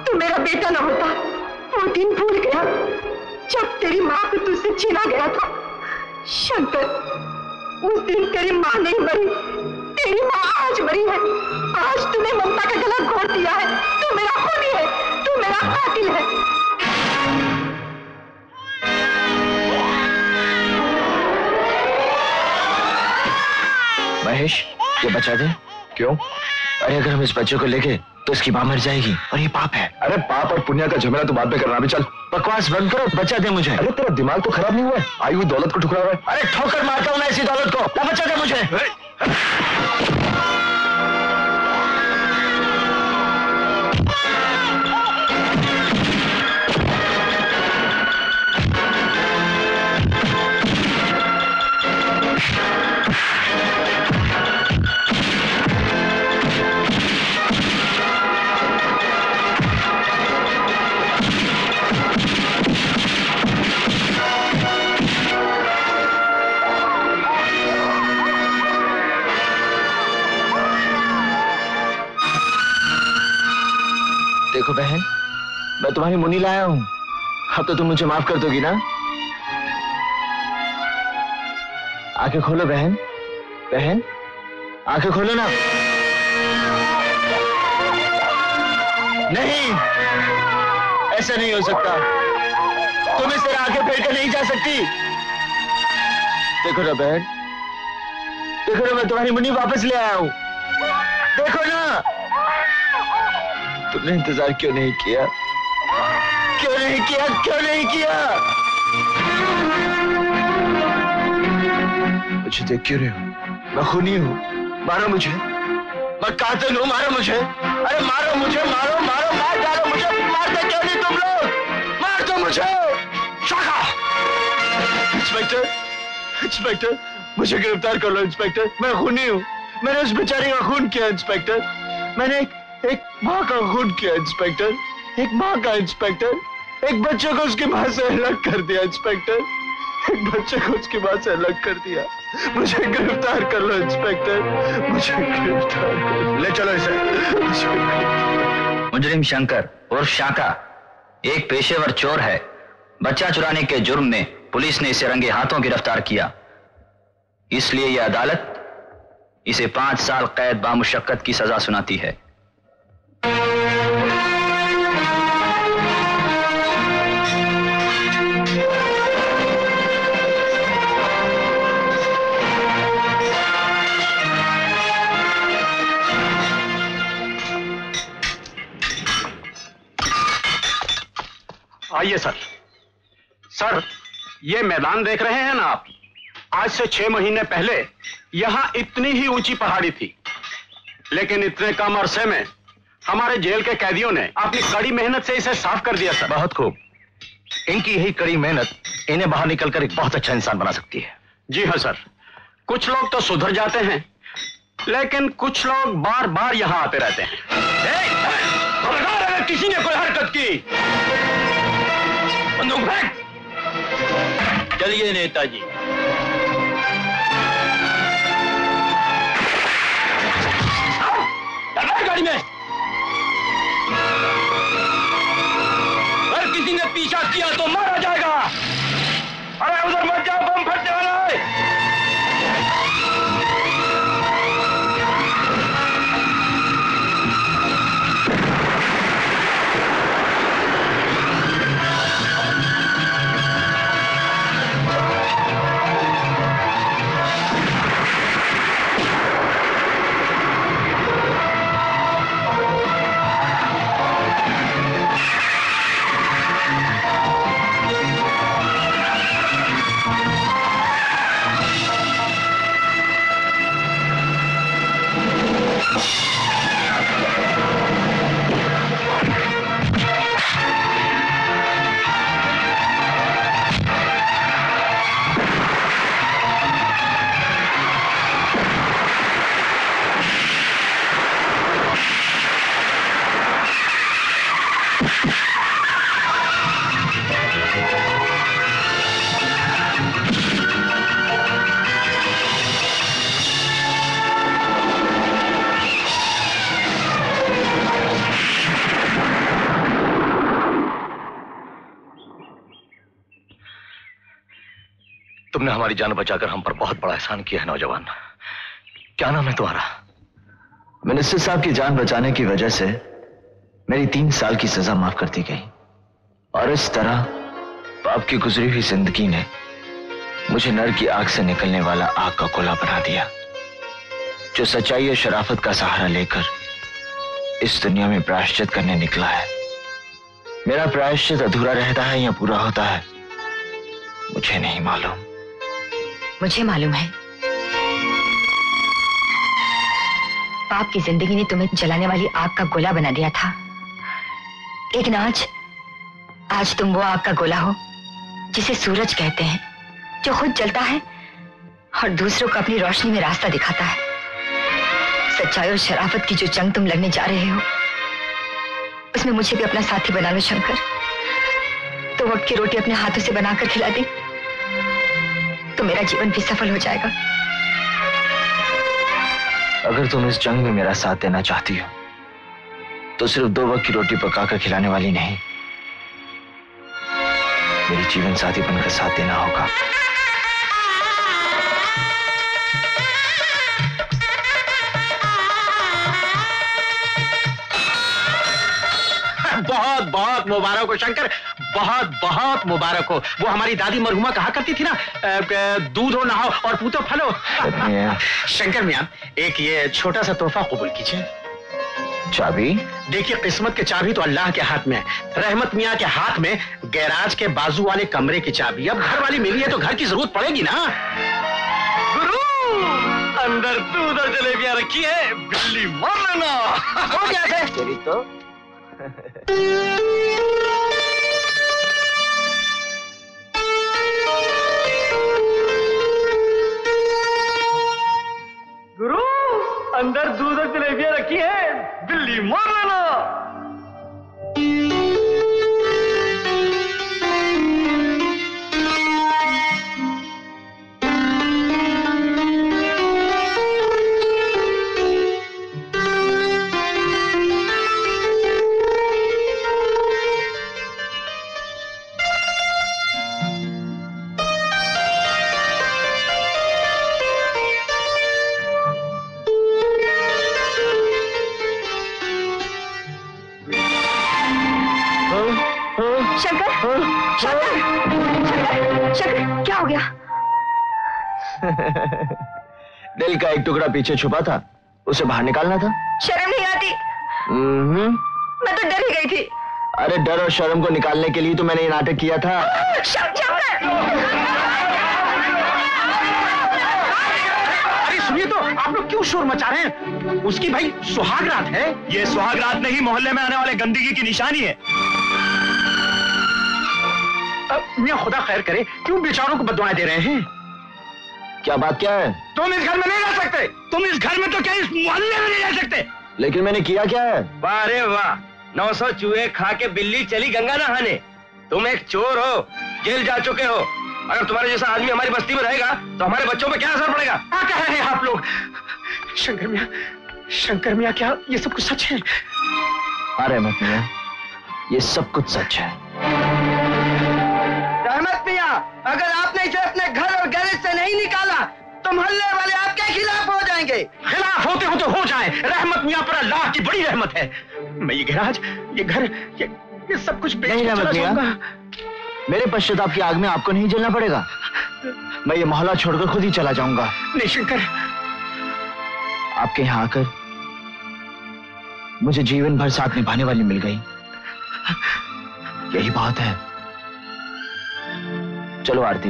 तू मेरा बेटा न होता। वो दिन भूल गया जब तेरी माँ को तुझसे छीना गया था। शंकर, उस दिन तेरी माँ नहीं मरी, तेरी माँ आज मरी है। आज तूने ममता का गला घोट दिया है। तू मेरा खूनी है, तू मेरा कातिल है। महेश, ये बचा दे। क्यों? अरे अगर हम इस बच्चे को लेके तो इसकी मां मर जाएगी और ये पाप है। अरे पाप और पुण्य का झमेला तो बाद में करना। अभी चल। बकवास बंद करो, बचा दे मुझे। अरे तेरा दिमाग तो खराब नहीं हुआ है? आई हुई दौलत को ठुकरा रहा है। अरे ठोकर मारता हूं मैं इसी दौलत को। ना बचा दे मुझे। देखो बहन, मैं तुम्हारी मुन्नी लाया हूं। अब तो तुम मुझे माफ कर दोगी ना? आंखें खोलो बहन। बहन, आंखें खोलो ना। नहीं, ऐसा नहीं हो सकता। तुम इस तरह आंखें फेर कर नहीं जा सकती। देखो ना बहन, देखो ना, मैं तुम्हारी मुन्नी वापस ले आया हूं। देखो ना। तुमने इंतजार क्यों नहीं किया? क्यों नहीं किया? क्यों नहीं किया? मुझे देख क्यों रहे हो? मैं खूनी हूं, मारो मुझे। मैं कातिल हूं, मारो मुझे। अरे मारो मुझे, मारो मारो, मार डालो मुझे। मारते क्यों नहीं तुम लोग? मार दो मुझे। शाका! इंस्पेक्टर, इंस्पेक्टर, मुझे गिरफ्तार कर लो इंस्पेक्टर। मैं खूनी हूं, मैंने उस बेचारी का खून किया इंस्पेक्टर। मैंने एक माँ का खून किया इंस्पेक्टर। एक माँ का इंस्पेक्टर। एक बच्चे को उसकी माँ से अलग कर दिया इंस्पेक्टर। एक बच्चे को उसकी माँ से अलग कर दिया। मुझे गिरफ्तार कर लो इंस्पेक्टर। मुझे गिरफ्तार कर लो। ले चलो इसे। मुजरिम शंकर और शाका एक पेशेवर चोर है। बच्चा चुराने के जुर्म में पुलिस ने इसे रंगे हाथों गिरफ्तार किया। इसलिए यह अदालत इसे 5 साल कैद बामुशक्कत की सजा सुनाती है। आइए सर। सर, ये मैदान देख रहे हैं ना आप? आज से 6 महीने पहले यहां इतनी ही ऊंची पहाड़ी थी, लेकिन इतने कम अरसे में हमारे जेल के कैदियों ने अपनी कड़ी मेहनत से इसे साफ कर दिया सर। बहुत खूब। इनकी यही कड़ी मेहनत इन्हें बाहर निकलकर एक बहुत अच्छा इंसान बना सकती है। जी हाँ सर। कुछ लोग तो सुधर जाते हैं, लेकिन कुछ लोग बार बार यहां आते रहते हैं। अगर किसी ने कोई हरकत की, बंदूक फेंक। चलिए नेताजी। गाड़ी में। अगर किसी ने पीछा किया तो मारा जाएगा। अरे उधर मत जाओ, बम फटने वाला है। तुमने हमारी जान बचाकर हम पर बहुत बड़ा एहसान किया है नौजवान। क्या नाम है तुम्हारा? मिनिस्टर साहब की जान बचाने की वजह से मेरी 3 साल की सजा माफ कर दी गई और इस तरह पाप की गुजरी हुई जिंदगी ने मुझे नर की आग से निकलने वाला आग का गोला बना दिया, जो सच्चाई और शराफत का सहारा लेकर इस दुनिया में प्रायश्चित करने निकला है। मेरा प्रायश्चित अधूरा रहता है या पूरा होता है मुझे नहीं मालूम। मुझे मालूम है। पाप की जिंदगी ने तुम्हें जलाने वाली आग का गोला बना दिया था, लेकिन आज तुम वो आग का गोला हो जिसे सूरज कहते हैं, जो खुद जलता है और दूसरों को अपनी रोशनी में रास्ता दिखाता है। सच्चाई और शराफत की जो जंग तुम लड़ने जा रहे हो, उसमें मुझे भी अपना साथी बना लो शंकर। तो वक्त की रोटी अपने हाथों से बनाकर खिला दी तो मेरा जीवन भी सफल हो जाएगा। अगर तुम इस जंग में मेरा साथ देना चाहती हो तो सिर्फ 2 वक्त की रोटी पकाकर खिलाने वाली नहीं, मेरी जीवन साथी बनकर साथ देना होगा। बहुत बहुत मुबारक हो शंकर, बहुत बहुत मुबारक हो। वो हमारी दादी मरहुमा कहा करती थी ना, दूध हो नहाओ और पूतो फलो। शंकर मियां, एक ये छोटा सा तोहफा कबूल कीजिए। चाबी? देखिए, किस्मत की चाबी तो अल्लाह के हाथ में है। रहमत मियां के हाथ में गैराज के बाजू वाले कमरे की चाबी। अब घर वाली मिली है तो घर की जरूरत पड़ेगी ना। गुरु, अंदर दूध और जलेबियां रखी है, बिल्ली मार लेना। हो गया है तेरी तो। गुरु, अंदर दूध और जलेबियां रखी है, बिल्ली मार लेना। शंकर, क्या हो गया? दिल का एक टुकड़ा पीछे छुपा था, उसे बाहर निकालना था। शर्म नहीं आती? मैं तो डर ही गई थी। अरे डर और शर्म को निकालने के लिए तो मैंने ये नाटक किया था। अरे सुनिए तो, आप लोग क्यों शोर मचा रहे हैं? उसकी भाई सुहाग रात है। ये सुहाग रात नहीं, मोहल्ले में आने वाले गंदगी की निशानी है। मियां खुदा खैर करे, क्यों बेचारों को बददुआएं दे रहे हैं? क्या बात क्या है? तुम इस घर में नहीं रह सकते। तुम इस घर में तो क्या इस मोहल्ले में नहीं रह सकते। लेकिन मैंने किया क्या है? वाह रे वाह, 900 चूहे खा के बिल्ली चली गंगा नहाने। तुम एक चोर हो, जेल जा चुके हो। अगर तुम्हारे जैसा आदमी हमारी बस्ती में रहेगा तो हमारे बच्चों पे क्या असर पड़ेगा? क्या कह रहे हैं आप लोग? शंकर मियां, क्या ये सब कुछ सच है? अरे मत मियां, ये सब कुछ सच है। रहमत मियां, अगर आपने इसे अपने घर और गैरेज से नहीं निकाला तो मोहल्ले वाले आपके खिलाफ हो जाएंगे। खिलाफ होते होते हो जाए, रहमत मियां पर अल्लाह की बड़ी रहमत है। मैं ये गैराज, ये घर, ये सब कुछ बेच के चला जाऊंगा। मेरे पश्चाताप की आग में आपको नहीं जलना पड़ेगा। मैं ये मोहल्ला छोड़कर खुद ही चला जाऊंगा। नहीं शंकर, आपके यहाँ आकर मुझे जीवन भर साथ निभाने वाली मिल गई, यही बात है। चलो आरती।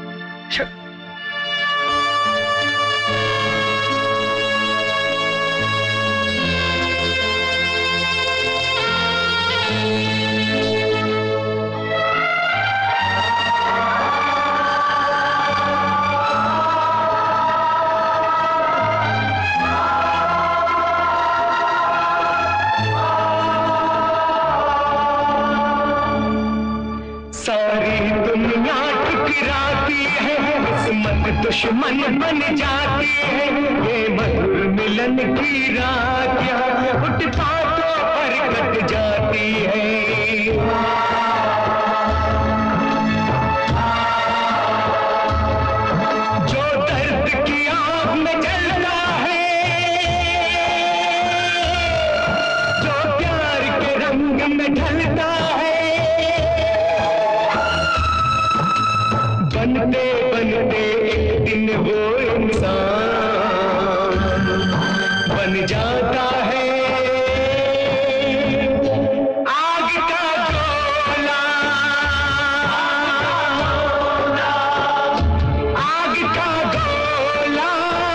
दुश्मन बन जाती है, ये मधुर मिलन की रातियां फुटपाथों पर कट जाती है। वो इंसान बन जाता है आग का गोला, आग का गोला।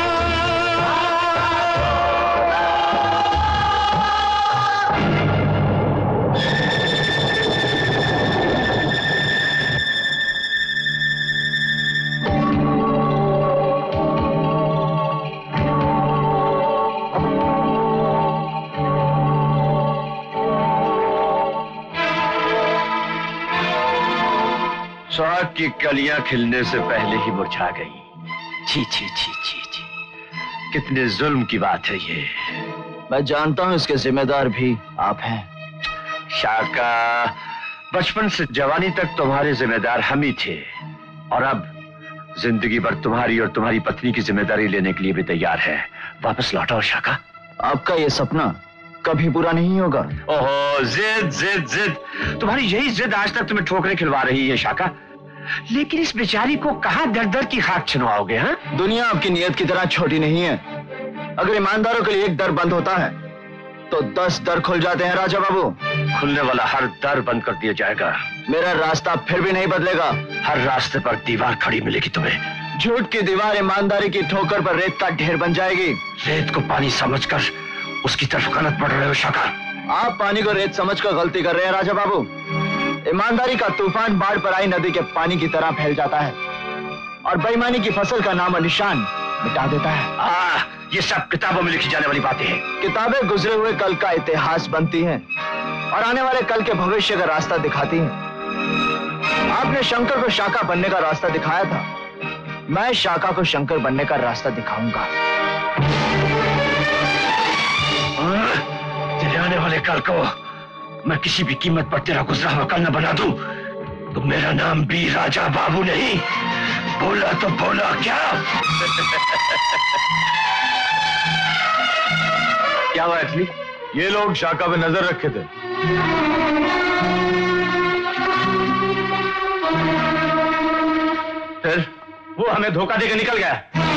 सुहाग की कलियां खिलने से पहले ही मुरझा गई। छी छी छी छी छी, कितने जुल्म की बात है ये। मैं जानता हूं इसके जिम्मेदार भी आप हैं। शाका, बचपन से जवानी तक तुम्हारे जिम्मेदार हम ही थे, और अब जिंदगी भर तुम्हारी और तुम्हारी पत्नी की जिम्मेदारी लेने के लिए भी तैयार है। वापस लौटो शाका। आपका ये सपना कभी पूरा नहीं होगा। ओहो, जिद जिद जिद, तुम्हारी यही जिद आज तक तुम्हें ठोकरें खिलवा रही है शाका। लेकिन इस बेचारी को कहां दर दर की खाक छिनवाओगे? हाँ, दुनिया आपकी नियत की तरह छोटी नहीं है। अगर ईमानदारों के लिए एक दर बंद होता है तो 10 दर खुल जाते हैं राजा बाबू। खुलने वाला हर दर बंद कर दिया जाएगा। मेरा रास्ता फिर भी नहीं बदलेगा। हर रास्ते पर दीवार खड़ी मिलेगी तुम्हें। झूठ की दीवार ईमानदारी की ठोकर पर रेत का ढेर बन जाएगी। रेत को पानी समझकर उसकी तरफ गलत बढ़ रहे हो शाका। आप पानी को रेत समझकर गलती कर रहे हैं राजा बाबू। ईमानदारी का तूफान बाढ़ पर आई नदी के पानी की तरह फैल जाता है और बेईमानी की फसल का नाम और निशान मिटा देता है। ये सब किताबों में लिखी जाने वाली बातें हैं। किताबें गुजरे हुए कल का इतिहास बनती हैं और आने वाले कल के भविष्य का रास्ता दिखाती हैं। आपने शंकर को शाका बनने का रास्ता दिखाया था, मैं शाका को शंकर बनने का रास्ता दिखाऊंगा। तेरे आने वाले कल को मैं किसी भी कीमत पर तेरा गुजरा हुआ कल न बना दूं तो मेरा नाम भी राजा बाबू नहीं। बोला तो बोला क्या? क्या हुआ एक्चुअली? ये लोग शाका पे नजर रखे थे। फिर वो हमें धोखा देकर निकल गया।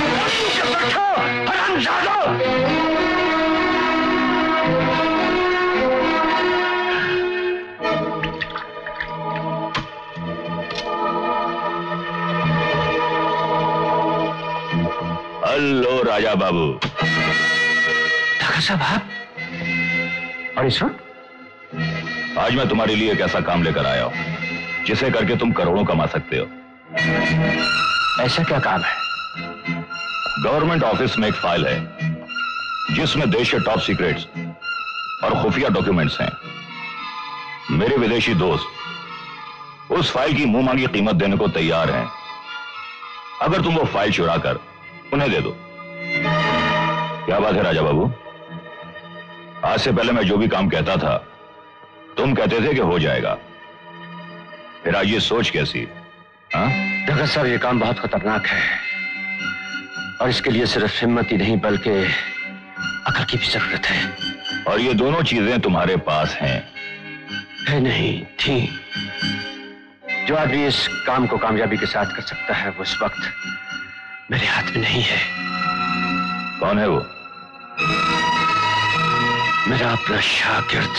हेलो राजा बाबू। डॉक्टर साहब आप? और इस वक्त? आज मैं तुम्हारे लिए एक ऐसा काम लेकर आया हूं जिसे करके तुम करोड़ों कमा सकते हो। ऐसा क्या काम है? गवर्नमेंट ऑफिस में एक फाइल है जिसमें देश के टॉप सीक्रेट्स और खुफिया डॉक्यूमेंट्स हैं। मेरे विदेशी दोस्त उस फाइल की मुंह मांगी कीमत देने को तैयार हैं। अगर तुम वो फाइल चुरा कर उन्हें दे दो। क्या बात है राजा बाबू? आज से पहले मैं जो भी काम कहता था तुम कहते थे कि हो जाएगा, फिर आज ये सोच कैसी? हाँ डॉक्टर साहब, ये काम बहुत खतरनाक है और इसके लिए सिर्फ हिम्मत ही नहीं बल्कि अकल की भी जरूरत है। और ये दोनों चीजें तुम्हारे पास हैं? है नहीं, थी। जो आदमी इस काम को कामयाबी के साथ कर सकता है वो इस वक्त मेरे हाथ में नहीं है। कौन है वो? मेरा अपना शागिर्द,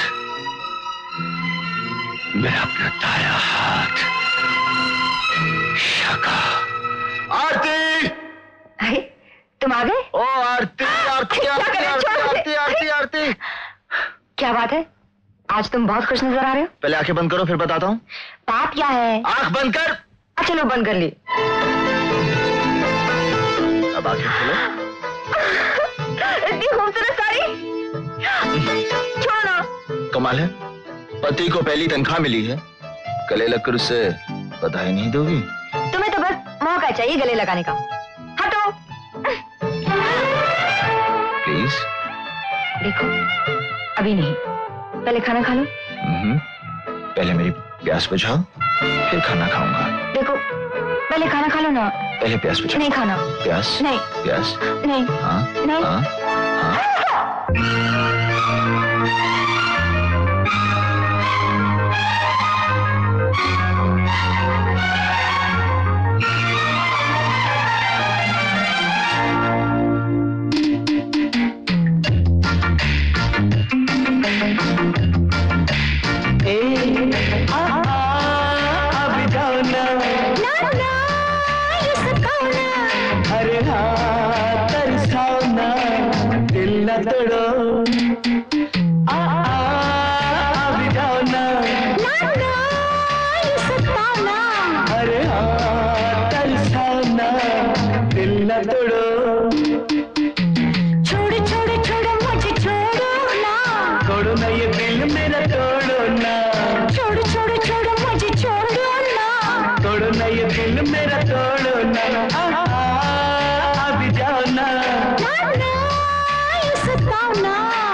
मेरा अपना दाया हाथ शक्का। आरती! अरे तुम आ गए? ओ आरती, आरती, आरती, आरती, आरती, आरती। क्या बात है? आज तुम बहुत खुश नजर आ रहे हो। पहले आंखें बंद करो फिर बताता हूँ। बात क्या है? आंख बंद कर। अच्छा लो बंद कर ली। अब आंखें खोलो। इतनी खूबसूरत साड़ी। छोड़ो ना। कमाल है, पति को पहली तनख्वाह मिली है, गले लगकर उससे बधाई नहीं दोगी? तुम्हें तो बस मौका चाहिए गले लगाने का। हटो। प्लीज। देखो अभी नहीं, पहले खाना खा लो। पहले मेरी प्यास बुझाओ फिर खाना खाऊंगा। देखो पहले खाना खा लो ना। पहले प्यास बुझाओ। नहीं खाना। प्यास? नहीं। प्यास? नहीं। हाँ? नहीं। हाँ? अभी जाओ ना, ये सताओ ना, अरे हाँ तरसाओ ना, दिल न तोड़ो, अभी जाओ ना, ये सताओ ना, अरे हाँ तरसाओ ना, दिल न तोड़ो। छोड़ो छोड़ो छोड़ो मुझे छोड़ो ना, तोड़ो ना ये दिल मेरा तोड़ो ना, छोड़ो छोड़ो छोड़ो मुझे छोड़ो ना, तोड़ो ना ये दिल मेरा तोड़ो ना, अभी जाओ ना, ये सताओ ना।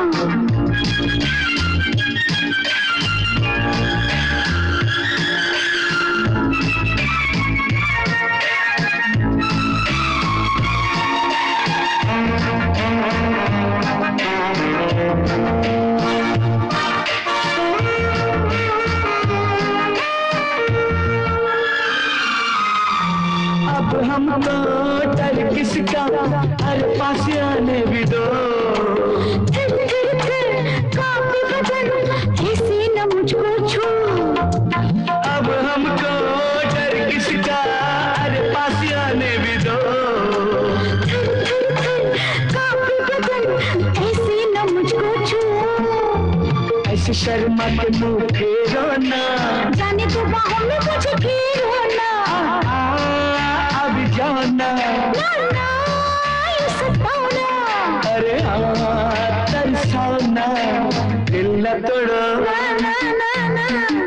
अब हमको डर किसका, अरे पास आने भी दो, फिर कांपे बदन, ऐसे न मुझको छू। अब हमको डर किसका, अरे पास आने भी दो, फिर कांपे बदन, ऐसे न मुझको छू। ऐसे शर्मा के मुंह फेरो ना, जाने तो बाहों में मुझे घेरो ना, अभी जाओ ना, ये सताओ ना, अरे हाँ तरसाओ ना, दिल न तोड़ो। ना ना ना।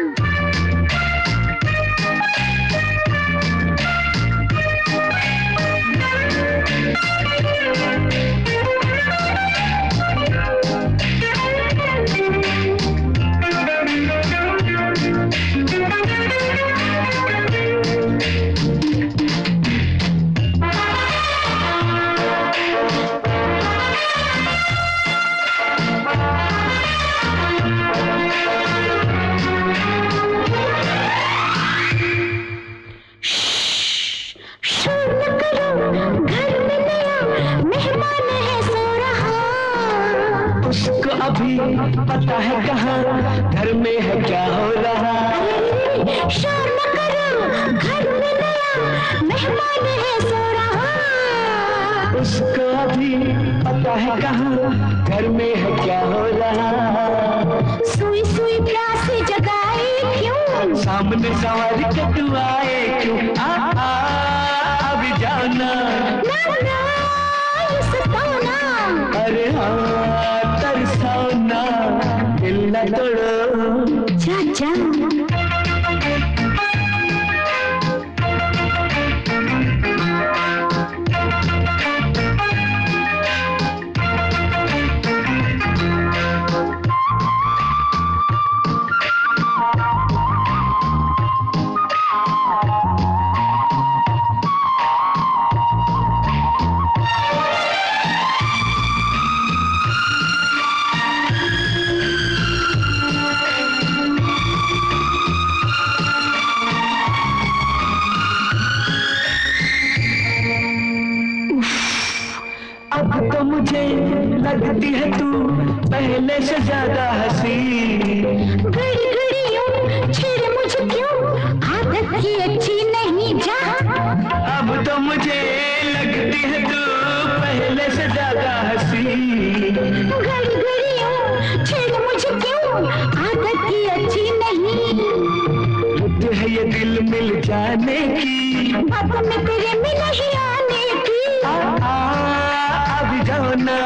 अभी पता है कहाँ, घर में है क्या हो रहा, शोर न करो, घर में नया मेहमान है सो रहा, उसको अभी पता है कहाँ, घर में है क्या हो रहा, सुई सुई प्यास जगाए क्यों, सामने सवारी के तू आए क्यों, अभी जाओ ना, ये सताओ ना, अरे हाँ तरसाओ ना, दिल न तोड़ो, जा जा। अब तो मुझे लगती है तू पहले से ज्यादा हंसी, घड़ी घड़ी यूं छेड़े मुझे क्यों, आदत की अच्छी नहीं जा। अब तो मुझे लगती है तू पहले से ज्यादा हंसी, घड़ी घड़ी यूं छेड़े मुझे क्यों, आदत की अच्छी नहीं। रुत है ये दिल मिल जाने की, बातों में तेरे में नहीं आने की, अभी जाओ ना,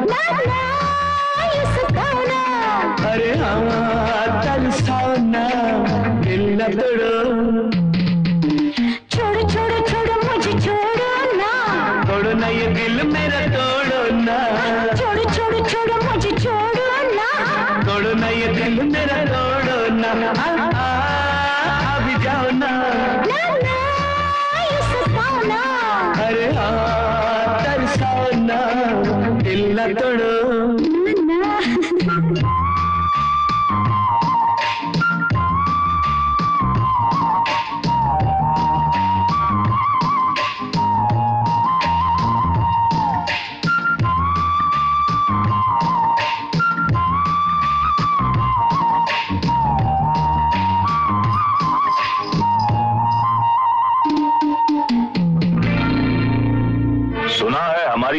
ये सताओ ना, अरे हाँ तरसाओ ना, दिल न तोड़ो, छोड़ो छोड़ो छोड़ो मुझे छोड़ो ना, तोड़ो ना ये दिल मेरा तोड़ो ना, छोड़ो छोड़ो छोड़ो मुझे छोड़ो ना, तोड़ो ना ये दिल मेरा तोड़ो ना, अभी जाओ ना, ये सताओ ना, अरे हाँ तरसाओ ना, दिल न तोड़ो।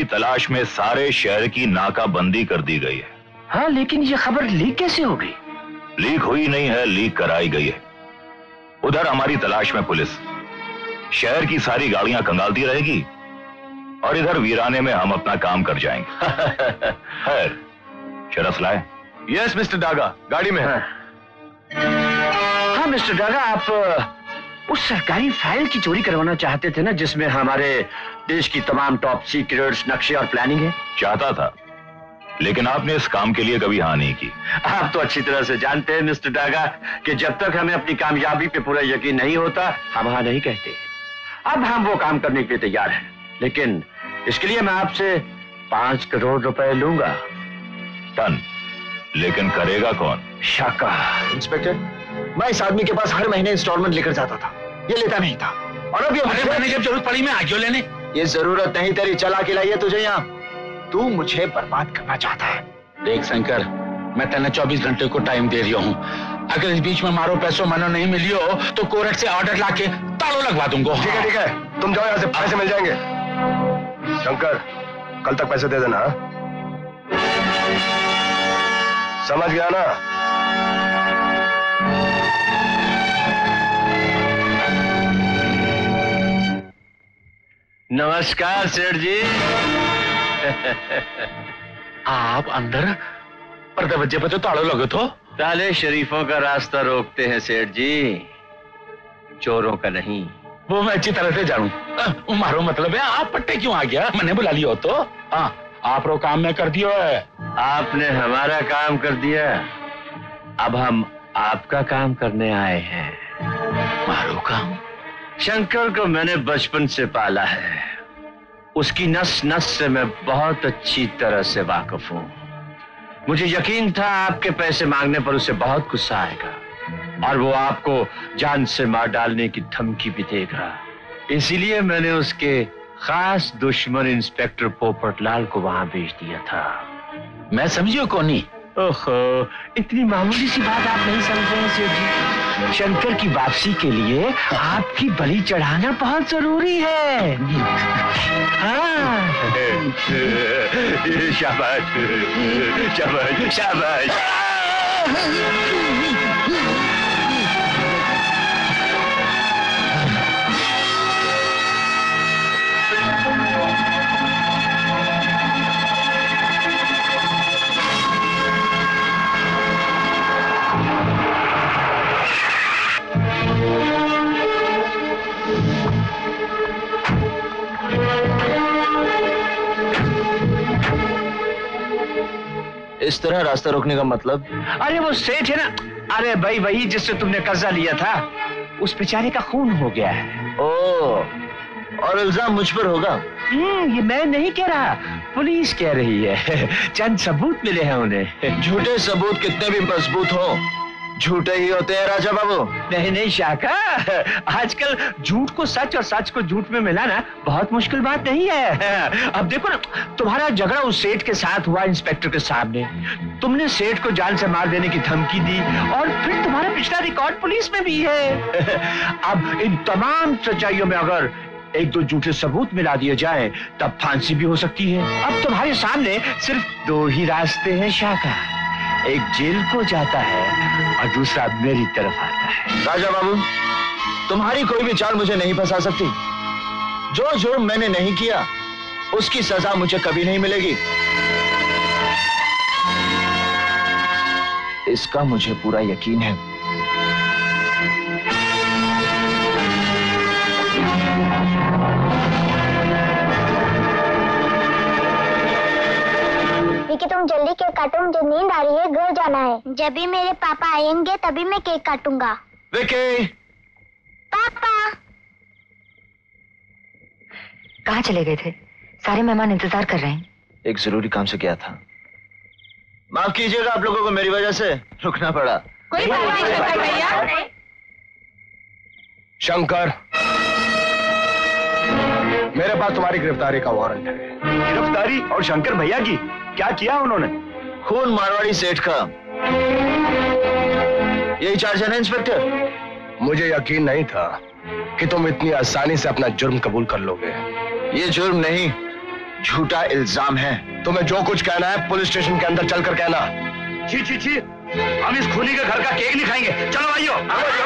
तलाश में सारे शहर की नाकाबंदी कर दी गई है। हाँ, लेकिन ये खबर लीक कैसे हो गई? लीक हुई नहीं है, लीक कराई गई है। उधर हमारी तलाश में पुलिस शहर की सारी गाड़ियां कंगालती रहेगी और इधर वीराने में हम अपना काम कर जाएंगे। खैर, शरफ लाए। यस मिस्टर डागा, गाड़ी में है। हाँ मिस्टर डागा, आप उस सरकारी फाइल की चोरी करवाना चाहते थे ना, जिसमें हमारे देश की तमाम टॉप सीक्रेट्स, नक्शे और प्लानिंग है? चाहता था, लेकिन आपने इस काम के लिए कभी हाँ नहीं की। आप तो अच्छी तरह से जानते हैं मिस्टर डागा कि जब तक हमें अपनी कामयाबी पे पूरा यकीन नहीं होता, हम हाँ नहीं कहते। अब हम वो काम करने के लिए तैयार हैं, लेकिन इसके लिए मैं आपसे 5 करोड़ रुपए लूंगा। टन, लेकिन करेगा कौन? शक्का। इंस्पेक्टर, मैं इस आदमी के पास हर महीने इंस्टॉलमेंट लेकर जाता था, ये लेता नहीं था, और अब मैंने जब जरूरत पड़ी मैं आ गया लेने। ये जरूरत नहीं तेरी, चला के लाइए तुझे यहाँ। तू मुझे बर्बाद करना चाहता है। देख शंकर, मैं तेने 24 घंटे को टाइम दे रहा हूँ। अगर इस बीच में मारो पैसों मनो नहीं मिली हो तो कोर्ट से ऑर्डर लाके तालों लगवा दूंगा। ठीक है ठीक है, तुम जाओ यहाँ से, पैसे मिल जाएंगे। शंकर, कल तक पैसे दे देना। समझ गया ना? नमस्कार सेठ जी। आप अंदर, पर दरवाजे पे तो तालों लगे तो। ताले शरीफों का रास्ता रोकते हैं सेठ जी, चोरों का नहीं। वो मैं अच्छी तरह से जानू। मारो मतलब है आप पट्टे क्यों आ गया? मैंने बुला लिया हो तो। हाँ, आप रो काम में कर दियो है। आपने हमारा काम कर दिया, अब हम आपका काम करने आए हैं। मारो काम? शंकर को मैंने बचपन से पाला है, उसकी नस नस से मैं बहुत अच्छी तरह से वाकिफ हूं। मुझे यकीन था आपके पैसे मांगने पर उसे बहुत गुस्सा आएगा और वो आपको जान से मार डालने की धमकी भी देगा। इसीलिए मैंने उसके खास दुश्मन इंस्पेक्टर पोपटलाल को वहां भेज दिया था। मैं समझियो कोनी। ओहो, इतनी मामूली सी बात आप नहीं समझ रहे हैं सेठ जी। शंकर की वापसी के लिए आपकी बलि चढ़ाना बहुत जरूरी है। हाँ। शाबाश शाबाश शाबाश। इस तरह रास्ता रोकने का मतलब? अरे वो सेठ है ना, अरे भाई वही जिससे तुमने कर्जा लिया था, उस बेचारे का खून हो गया है। ओह, और इल्जाम मुझ पर होगा? ये मैं नहीं कह रहा, पुलिस कह रही है। चंद सबूत मिले हैं उन्हें। झूठे सबूत कितने भी मजबूत हो, झूठे ही होते हैं राजा बाबू। नहीं नहीं शाका, आजकल झूठ को सच और सच को झूठ में मिलाना बहुत मुश्किल बात नहीं है। अब देखो ना, तुम्हारा झगड़ा उस सेठ के साथ हुआ इंस्पेक्टर के सामने, तुमने सेठ को जान से मार देने की धमकी दी और फिर तुम्हारा पिछला रिकॉर्ड पुलिस में भी है। अब इन तमाम सच्चाइयों में अगर 1-2 झूठे सबूत मिला दिए जाए तब फांसी भी हो सकती है। अब तुम्हारे सामने सिर्फ 2 ही रास्ते हैं शाका, एक जेल को जाता है और दूसरा मेरी तरफ आता है। राजा बाबू, तुम्हारी कोई भी चाल मुझे नहीं फंसा सकती। जो जुर्म मैंने नहीं किया उसकी सजा मुझे कभी नहीं मिलेगी, इसका मुझे पूरा यकीन है। विकी, तुम जल्दी केक काटो, मुझे नींद आ रही है, घर जाना है। जब भी मेरे पापा आएंगे तभी मैं केक काटूंगा। विकी! पापा! कहाँ चले गए थे? सारे मेहमान इंतजार कर रहे हैं। एक जरूरी काम से गया था, माफ कीजिएगा आप लोगों को मेरी वजह से रुकना पड़ा। कोई बात नहीं शंकर भैया। शंकर, मेरे पास तुम्हारी गिरफ्तारी का वारंट है। गिरफ्तारी? और शंकर भैया की क्या किया उन्होंने? खून मारवाड़ी सेठ का, यही चार्ज है ना इंस्पेक्टर? मुझे यकीन नहीं था कि तुम इतनी आसानी से अपना जुर्म कबूल कर लोगे। ये जुर्म नहीं, झूठा इल्जाम है। तुम्हें जो कुछ कहना है पुलिस स्टेशन के अंदर चलकर कहना। छी छी छी, हम इस खूनी के घर का केक नहीं खाएंगे। चलो भाइयों,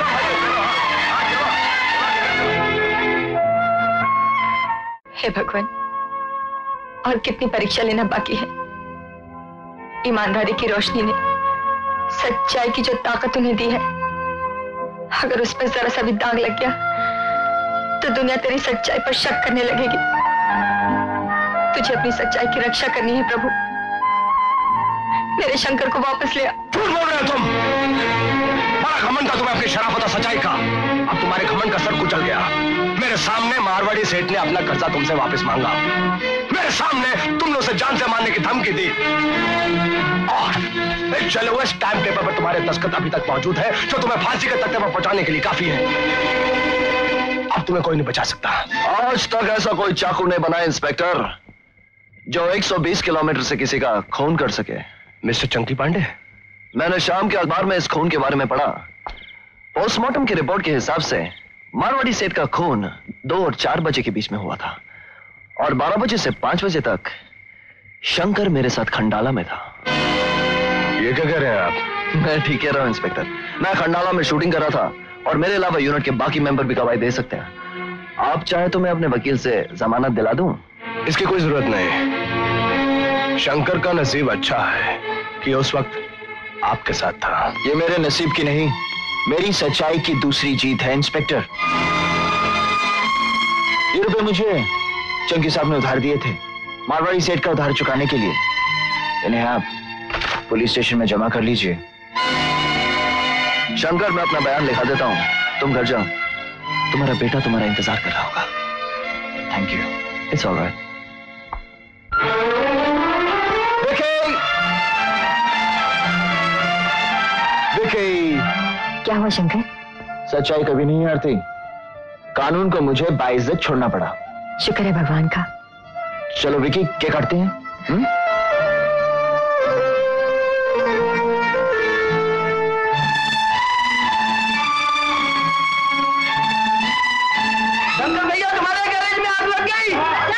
हे भगवान, और कितनी परीक्षा लेना बाकी है। ईमानदारी की रोशनी ने सच्चाई की जो ताकत उन्हें दी है, अगर उस पर जरा सा भी दाग लग गया तो दुनिया तेरी सच्चाई पर शक करने लगेगी। तुझे अपनी सच्चाई की रक्षा करनी है प्रभु। मेरे शंकर को वापस ले आ। झूठ बोल रहे हो तुम। बड़ा घमंड था तुम्हें अपनी शराफत और सच्चाई का। अब तुम्हारे घमंड का सर कुचल गया। मेरे सामने मारवाड़ी सेठ ने अपना कर्जा तुमसे वापस मांगा। मेरे सामने तुमने उसे जान से मारने की धमकी दी। और एक चले हुए स्टैम्प पेपर पर तुम्हारे दस्तखत अभी तक मौजूद है, जो तुम्हें फांसी के तख्ते पर पहुंचाने के लिए काफी है। अब तुम्हें कोई नहीं बचा सकता। आज तक ऐसा कोई चाकू नहीं बना इंस्पेक्टर जो 120 किलोमीटर से किसी का खून कर सके। मिस्टर चंकी पांडे, मैंने शाम के अखबार में इस खून के बारे में पढ़ा। पोस्टमार्टम की रिपोर्ट के हिसाब से मारवाड़ी सेठ का खून 2 और 4 बजे के बीच में हुआ था, और 12 बजे से 5 बजे तक शंकर मेरे साथ खंडाला में था। ये क्या कह रहे हैं आप? मैं ठीक कह रहा हूं इंस्पेक्टर। मैं खंडाला में शूटिंग कर रहा था, और मेरे अलावा यूनिट के बाकी मेंबर भी गवाही दे सकते हैं। आप चाहे तो मैं अपने वकील से जमानत दिला दूं। इसकी कोई जरूरत नहीं। शंकर का नसीब अच्छा है कि उस वक्त आपके साथ था। ये मेरे नसीब की नहीं, मेरी सच्चाई की दूसरी जीत है इंस्पेक्टर। ये रुपए मुझे चंकी साहब ने उधार दिए थे मारवाड़ी सेठ का उधार चुकाने के लिए। इन्हें आप पुलिस स्टेशन में जमा कर लीजिए। शंकर, मैं अपना बयान लिखा देता हूं, तुम घर जाओ। तुम्हारा बेटा तुम्हारा इंतजार कर रहा होगा। Thank you. It's alright. क्या हुआ शंकर? सच्चाई कभी नहीं हारती। कानून को मुझे बाइज्जत छोड़ना पड़ा। शुक्र है भगवान का। चलो विकी, क्या करते हैं? शंकर भैया, तुम्हारे गैरेज में आग लग गई।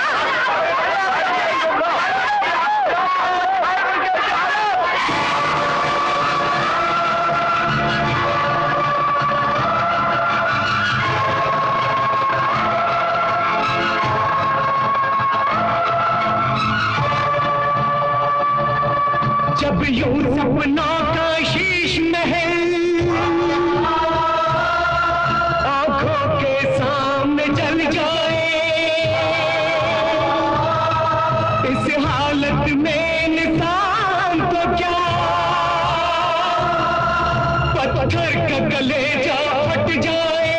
जब यूं सपनों का शीश महल आंखों के सामने जल जाए, इस हालत में इंसान तो क्या पत्थर का कलेजा फट जाए,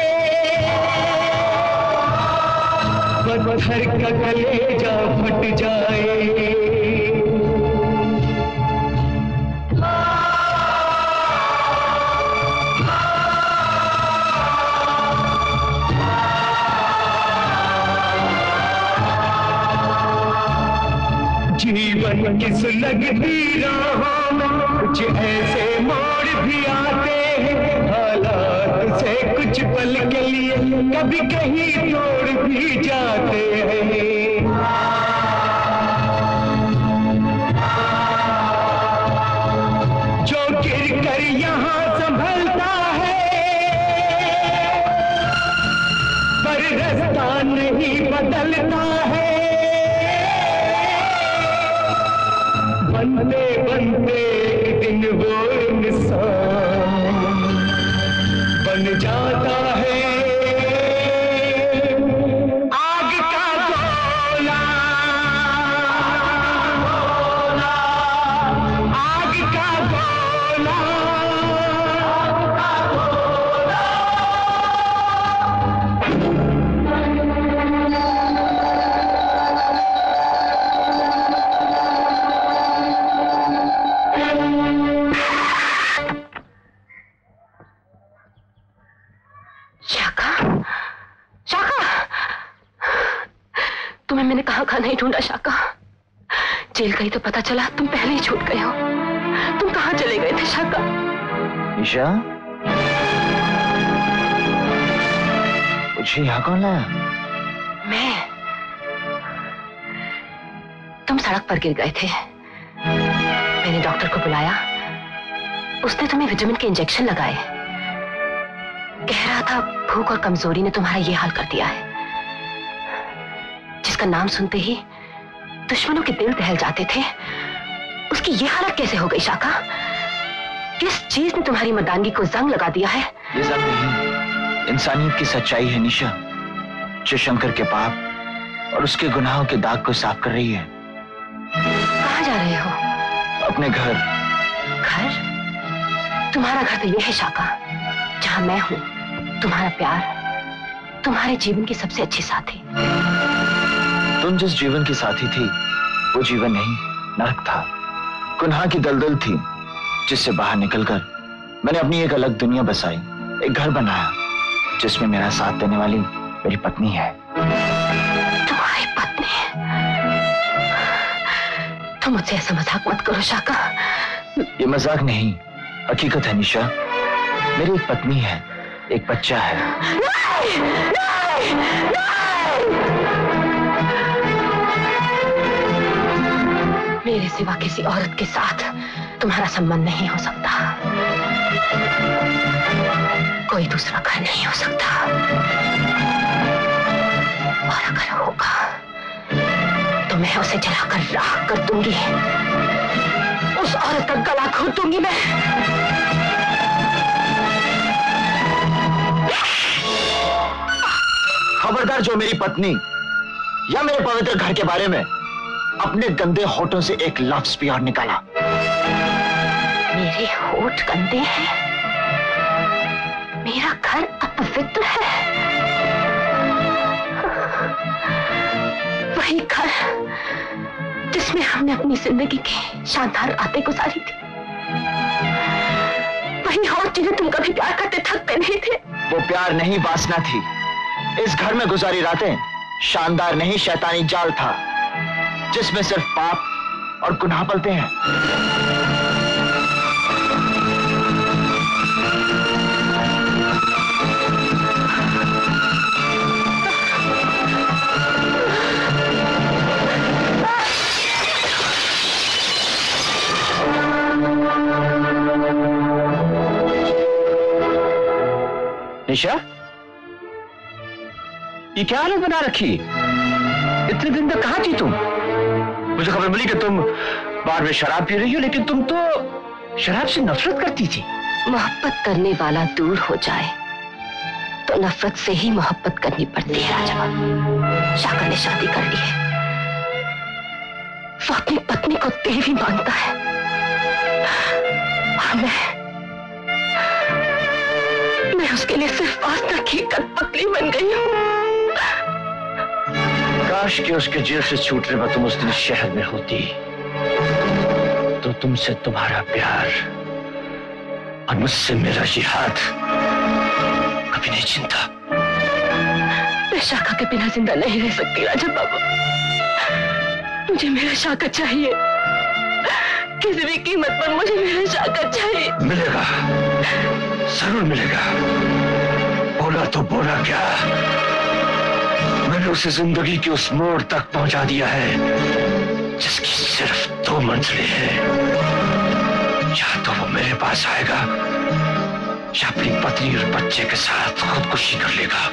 पत्थर का कलेजा फट जाए। जीवन की सुलगती राहों में कुछ ऐसे मोड़ भी आते हैं, हालात से कुछ पल के लिए कभी कहीं तोड़ भी जाते हैं। जो गिर कर यहाँ संभलता है पर रास्ता नहीं बदलता है, बनते बनते एक दिन वो इंसान बन जाता है। आग का गोला, आग का गोला, मैंने कहा नहीं ढूंढा शाका। जेल गई तो पता चला तुम पहले ही छूट गए हो। तुम कहाँ चले गए थे शाका? ईशा, मुझे यहाँ कौन लाया? सड़क पर गिर गए थे। मैंने डॉक्टर को बुलाया, उसने तुम्हें विटामिन के इंजेक्शन लगाए। कह रहा था भूख और कमजोरी ने तुम्हारा ये हाल कर दिया है। जिसका नाम सुनते ही दुश्मनों के दिल दहल जाते थे, उसकी ये हालत कैसे हो गई शाका? किस चीज ने तुम्हारी मर्दानगी को जंग लगा दिया है? ये जंग नहीं, इंसानियत की सच्चाई है निशा, जो शंकर के पाप और उसके गुनाहों के दाग को साफ कर रही है। कहाँ जा रहे हो? अपने घर। घर? तुम्हारा घर तो ये है शाका, जहां मैं हूं, तुम्हारा प्यार, तुम्हारे जीवन की सबसे अच्छी साथी। तुम जिस जीवन की साथी थी वो जीवन नहीं, नरक था। गुनाह की दलदल थी जिससे बाहर निकलकर मैंने अपनी एक अलग दुनिया बसाई, एक घर बनाया जिसमें मेरा साथ देने वाली मेरी पत्नी है। तुम्हारी पत्नी? तुम मुझसे ऐसा मजाक मत करो शाका। ये मजाक नहीं, हकीकत है निशा। मेरी एक पत्नी है, एक बच्चा है। नहीं, नहीं, नहीं। मेरे सिवा किसी औरत के साथ तुम्हारा संबंध नहीं हो सकता, कोई दूसरा घर नहीं हो सकता, और अगर होगा तो मैं उसे जलाकर राख कर दूंगी, उस औरत का गला घोट दूंगी मैं। खबरदार जो मेरी पत्नी या मेरे पवित्र घर के बारे में अपने गंदे होठों से एक लफ्ज भी और निकाला। मेरे होठ गंदे हैं? मेरा घर अपवित्र है? वही घर जिसमें हमने अपनी जिंदगी की शानदार रातें गुजारी थी, वही होठ जिन्हें तुम कभी प्यार करते थकते नहीं थे। वो प्यार नहीं, वासना थी। इस घर में गुजारी रातें शानदार नहीं, शैतानी जाल था जिसमें सिर्फ पाप और गुनाह पलते हैं। निशा, ये क्या हालत बना रखी? इतने दिन तक कहां थी तुम? मुझे खबर मिली कि तुम बार में शराब पी रही हो, लेकिन तुम तो शराब से नफरत करती थी। मोहब्बत करने वाला दूर हो जाए तो नफरत से ही मोहब्बत करनी पड़ती है। राजा बाबू, शाकर ने शादी कर ली है, वो अपनी पत्नी को देवी मानता है, और मैं उसके लिए सिर्फ वासना की कठपुतली बन गई हूँ। काश कि उसके जेल से छूटने पर तुम उस दिन शहर में होती, तो तुमसे तुम्हारा प्यार और मुझसे मेरा जिहाद कभी नहीं चिंता। मैं शाका के बिना जिंदा नहीं रह सकती राजा बाबू, मुझे मेरा शाका चाहिए, किसी भी कीमत पर मुझे मेरा शाका चाहिए। मिलेगा, जरूर मिलेगा। बोला तो बोला क्या, मैंने उसे जिंदगी के उस मोड़ तक पहुंचा दिया है जिसकी सिर्फ 2 मंजिलें हैं। या तो वो मेरे पास आएगा या अपनी पत्नी और बच्चे के साथ खुदकुशी कर लेगा।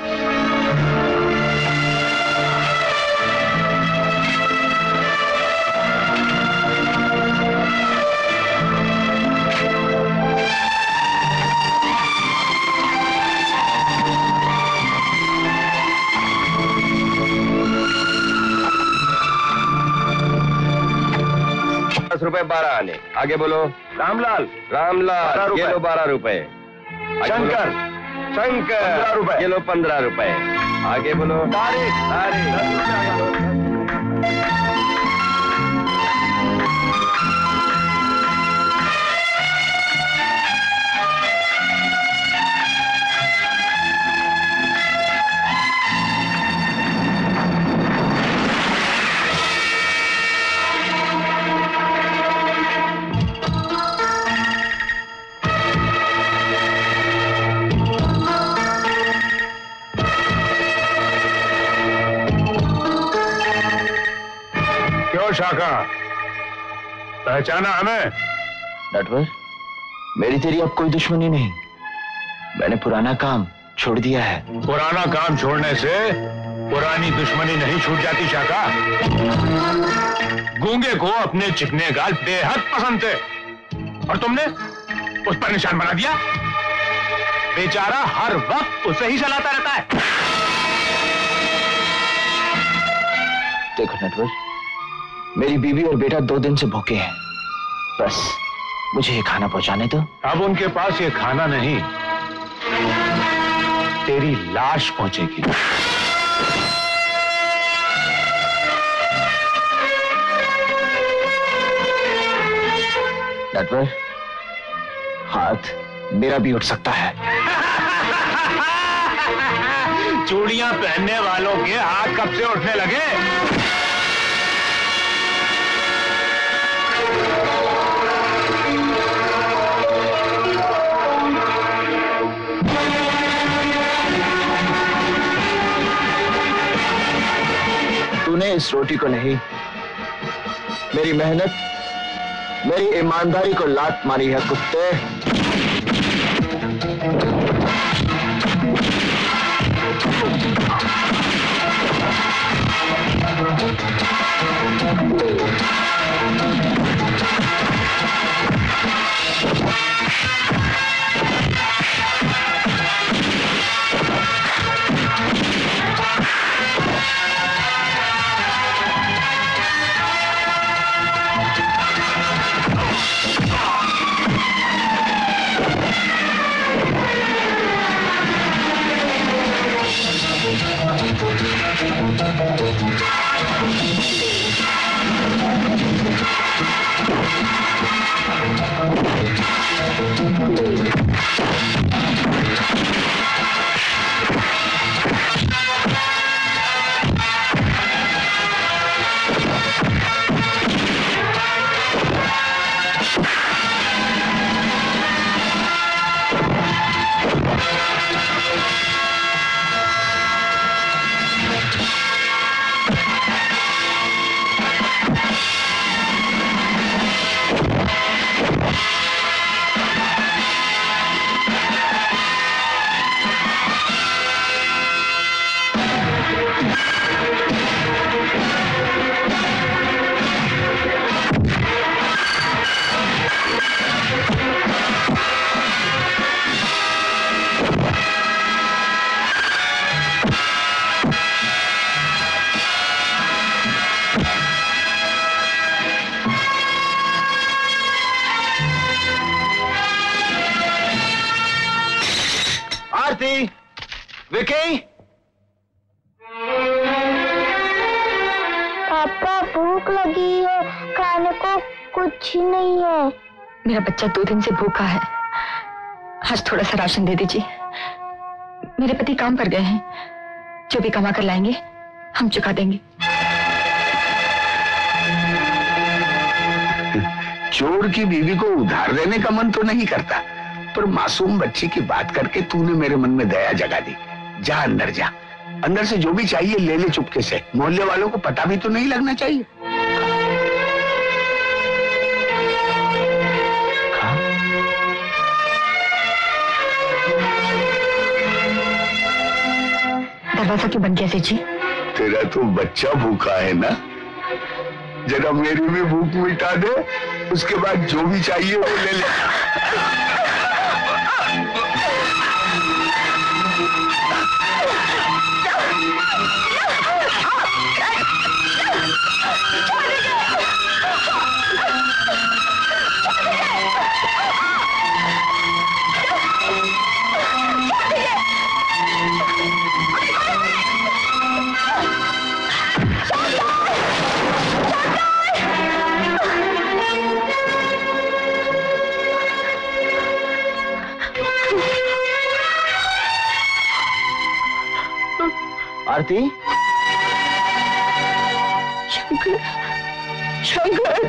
₹12 आने। आगे बोलो। रामलाल, रामलाल, ये लो 12 रुपए। शंकर, शंकर, 15 रुपए। ये लो 15 रुपए। आगे बोलो। तारीख, शाका, पहचाना हमें? नटवर, मेरी तेरी अब कोई दुश्मनी नहीं। मैंने पुराना काम छोड़ दिया है। पुराना काम छोड़ने से पुरानी दुश्मनी नहीं छूट जाती शाका। गूंगे को अपने चिकने गाल बेहद पसंद थे और तुमने उस पर निशान बना दिया। बेचारा हर वक्त उसे ही चलाता रहता है। देखो नटवर, मेरी बीवी और बेटा 2 दिन से भूखे हैं। बस मुझे ये खाना पहुंचाने दो। अब उनके पास ये खाना नहीं, तेरी लाश पहुंचेगी। नटवर, हाथ मेरा भी उठ सकता है। चूड़ियां पहनने वालों के हाथ कब से उठने लगे? तूने इस रोटी को नहीं, मेरी मेहनत, मेरी ईमानदारी को लात मारी है कुत्ते। आरती, विकी। पापा भूख लगी है, खाने को कुछ नहीं है। मेरा बच्चा 2 दिन से भूखा है, आज थोड़ा सा राशन दे दीजिए। मेरे पति काम पर गए हैं, जो भी कमा कर लाएंगे हम चुका देंगे। चोर की बीवी को उधार देने का मन तो नहीं करता, पर मासूम बच्ची की बात करके तूने मेरे मन में दया जगा दी। जा अंदर जा, अंदर से जो भी चाहिए ले ले चुपके से। मोहल्ले वालों को पता भी तो नहीं लगना चाहिए। दरवाजा क्यों बंद किया सेठ जी? तेरा तो बच्चा भूखा है ना, जरा मेरी भी भूख मिटा दे, उसके बाद जो भी चाहिए वो ले ले। आरती, शंकर, शंकर,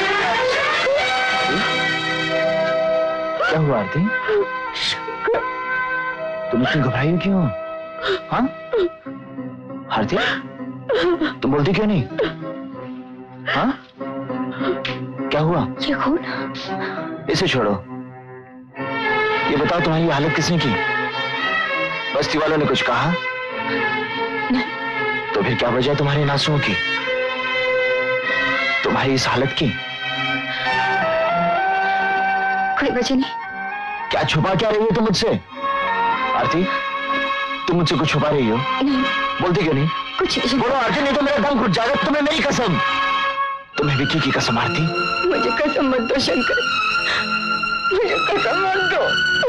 क्या हुआ आरती? शंकर, तुम इतनी घबराई क्यों? हाँ आरती, तुम बोलती क्यों नहीं? हाँ क्या हुआ? ये खून। इसे छोड़ो, ये बताओ तुम्हारी हालत किसने की? बस्ती वालों ने कुछ कहा? नहीं। तो फिर क्या वजह तुम्हारे आंसुओं की, तुम्हारी इस हालत की? कोई वजह नहीं। क्या छुपा क्या रही हो तुम मुझसे? आरती, तुम मुझसे कुछ छुपा रही हो? नहीं। बोलती क्यों नहीं? कुछ नहीं। बोलो आरती, नहीं तो मेरा दम घुट जाएगा। तुम्हें मेरी कसम, तुम्हें विक्की की कसम। आरती, मुझे कसम मत दो शंकर, मुझे कसम मत दो।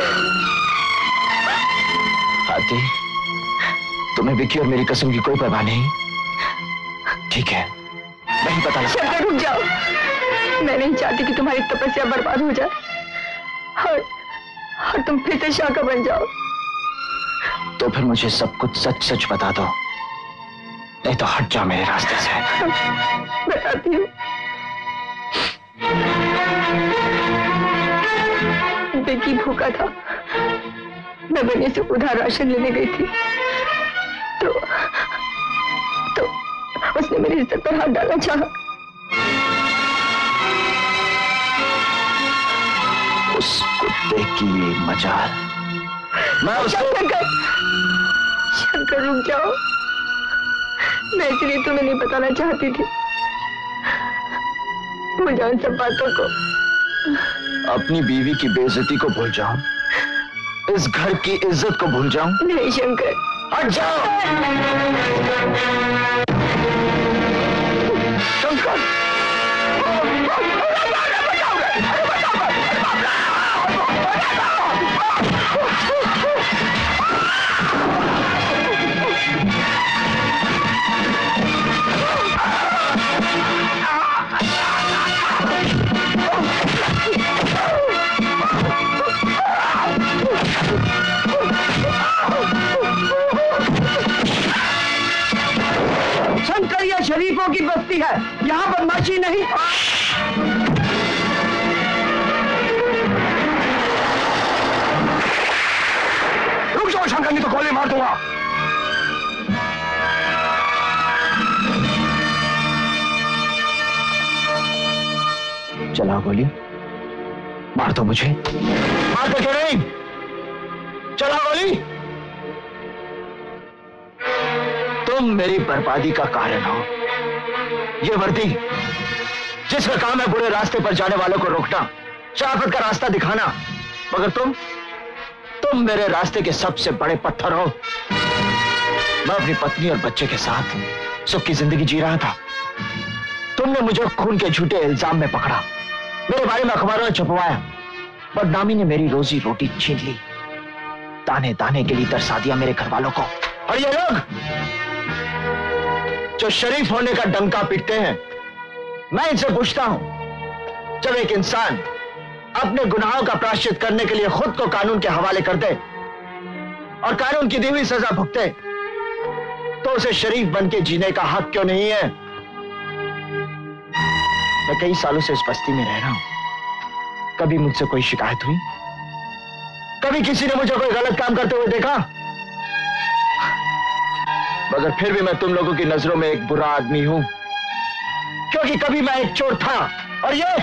आरती, तुम्हें विक्की और मेरी कसम की कोई परवाह नहीं? ठीक है, नहीं पता लगा। शंकर रुक जाओ, मैं नहीं चाहती कि तुम्हारी तपस्या बर्बाद हो जाए और तुम फिर से शाका बन जाओ। तो फिर मुझे सब कुछ सच सच बता दो, नहीं तो हट जाओ मेरे रास्ते से। बताती हूँ। विक्की भूखा था, मैं बनी से उधार राशन लेने गई थी, तो उसने मेरी इज्जत पर हाथ डालना चाहा। उस कुत्ते की ये मजाल, मैं उसको... शंकर रुक जाओ, मैं इसलिए तुम्हें नहीं बताना चाहती थी। भूल जाओ इन सब बातों को। अपनी बीवी की बेइज्जती को भूल जाऊं, इस घर की इज्जत को भूल जाऊं? नहीं शंकर, हट जाओ। शंकर, शंकर, यह शरीफों की बस्ती है, यहाँ बदमाशी नहीं। रुक जाओ शंकर, नहीं तो गोली मार दूंगा। चला गोली, मार दो मुझे। मार दो क्यों नहीं? चला गोली। तुम मेरी बर्बादी का कारण हो। ये वर्दी, जिसका काम है बुरे रास्ते पर जाने वालों को रोकना, शराफत का रास्ता दिखाना, मगर तुम मेरे रास्ते के सबसे बड़े पत्थर हो। मैं अपनी पत्नी और बच्चे के साथ सुख की जिंदगी जी रहा था, तुमने मुझे खून के झूठे इल्जाम में पकड़ा, मेरे बारे में अखबारों में छपवाया, बदनामी ने मेरी रोजी रोटी छीन ली, ताने ताने के लिए तरसा दिया मेरे घर वालों को। और ये लोग जो शरीफ होने का डंका पीटते हैं, मैं इनसे पूछता हूं, जब एक इंसान अपने गुनाहों का प्रायश्चित करने के लिए खुद को कानून के हवाले कर दे और कानून की दी हुई सजा भुगते, तो उसे शरीफ बन के जीने का हक क्यों नहीं है? मैं कई सालों से इस बस्ती में रह रहा हूं, कभी मुझसे कोई शिकायत हुई? कभी किसी ने मुझे कोई गलत काम करते हुए देखा? मगर फिर भी मैं तुम लोगों की नजरों में एक बुरा आदमी हूं, क्योंकि कभी मैं एक चोर था, और ये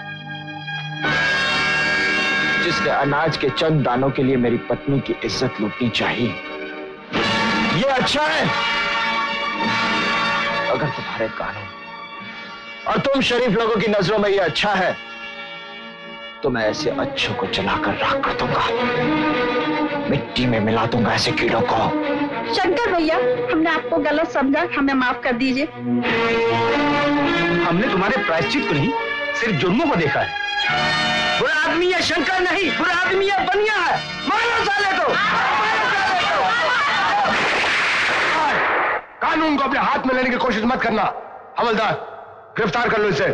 जिसने अनाज के चंद दानों के लिए मेरी पत्नी की इज्जत लूटनी चाहिए। ये अच्छा है अगर तुम्हारे कानून और तुम शरीफ लोगों की नजरों में ये अच्छा है, तो मैं ऐसे अच्छों को जलाकर राख कर दूंगा, मिट्टी में मिला दूंगा ऐसे कीड़ों को। शंकर भैया, हमने आपको गलत समझा, हमें माफ कर दीजिए। हमने तुम्हारे प्रायश्चित को नहीं, सिर्फ जुर्मों को देखा है। बुरा आदमी है शंकर नहीं, बुरा आदमी है बनिया है। मारो साले को। कानून को अपने हाथ में लेने की कोशिश मत करना। हवलदार, गिरफ्तार कर लो इसे।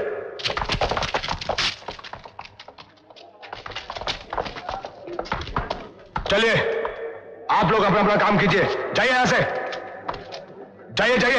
चलिए, आप लोग अपना अपना काम कीजिए। जाइए यहां से, जाइए जाइए।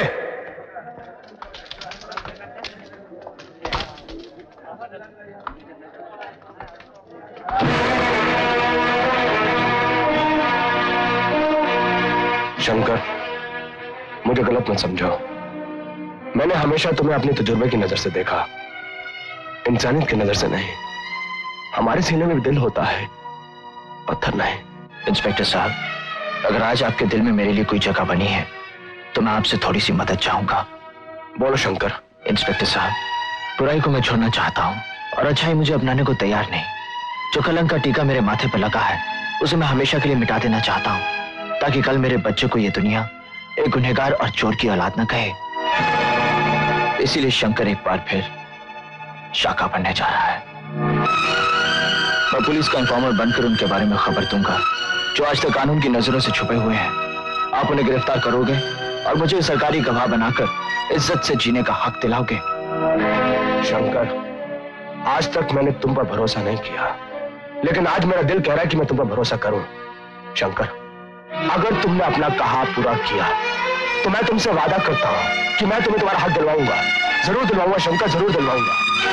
शंकर, मुझे गलत मत समझो। मैंने हमेशा तुम्हें अपनी तजुर्बे की नजर से देखा। इंसानियत की नजर से नहीं। हमारे सीने में भी दिल होता है, पत्थर नहीं। इंस्पेक्टर साहब, अगर आज आपके दिल में मेरे लिए कोई जगह बनी है तो मैं आपसे थोड़ी सी मदद चाहूंगा। बोलो शंकर। इंस्पेक्टर साहब, बुराई को मैं छोड़ना चाहता हूँ और अच्छाई मुझे अपनाने को तैयार नहीं। जो कलंक का टीका मेरे माथे पर लगा है उसे मैं हमेशा के लिए मिटा देना चाहता हूँ, ताकि कल मेरे बच्चे को यह दुनिया एक गुनहगार और चोर की औलाद न कहे। इसीलिए शंकर एक बार फिर शाका बनने जा रहा है। मैं पुलिस का इन्फॉर्मर बनकर उनके बारे में खबर दूंगा जो आज तक कानून की नजरों से छुपे हुए हैं। आप उन्हें गिरफ्तार करोगे और मुझे सरकारी गवाह बनाकर इज्जत से जीने का हक दिलाओगे। शंकर, आज तक मैंने तुम पर भरोसा नहीं किया, लेकिन आज मेरा दिल कह रहा है कि मैं तुम पर भरोसा करूं। शंकर, अगर तुमने अपना कहा पूरा किया तो मैं तुमसे वादा करता हूं कि मैं तुम्हें तुम्हारा हक दिलवाऊंगा। जरूर दिलवाऊंगा शंकर, जरूर दिलवाऊंगा।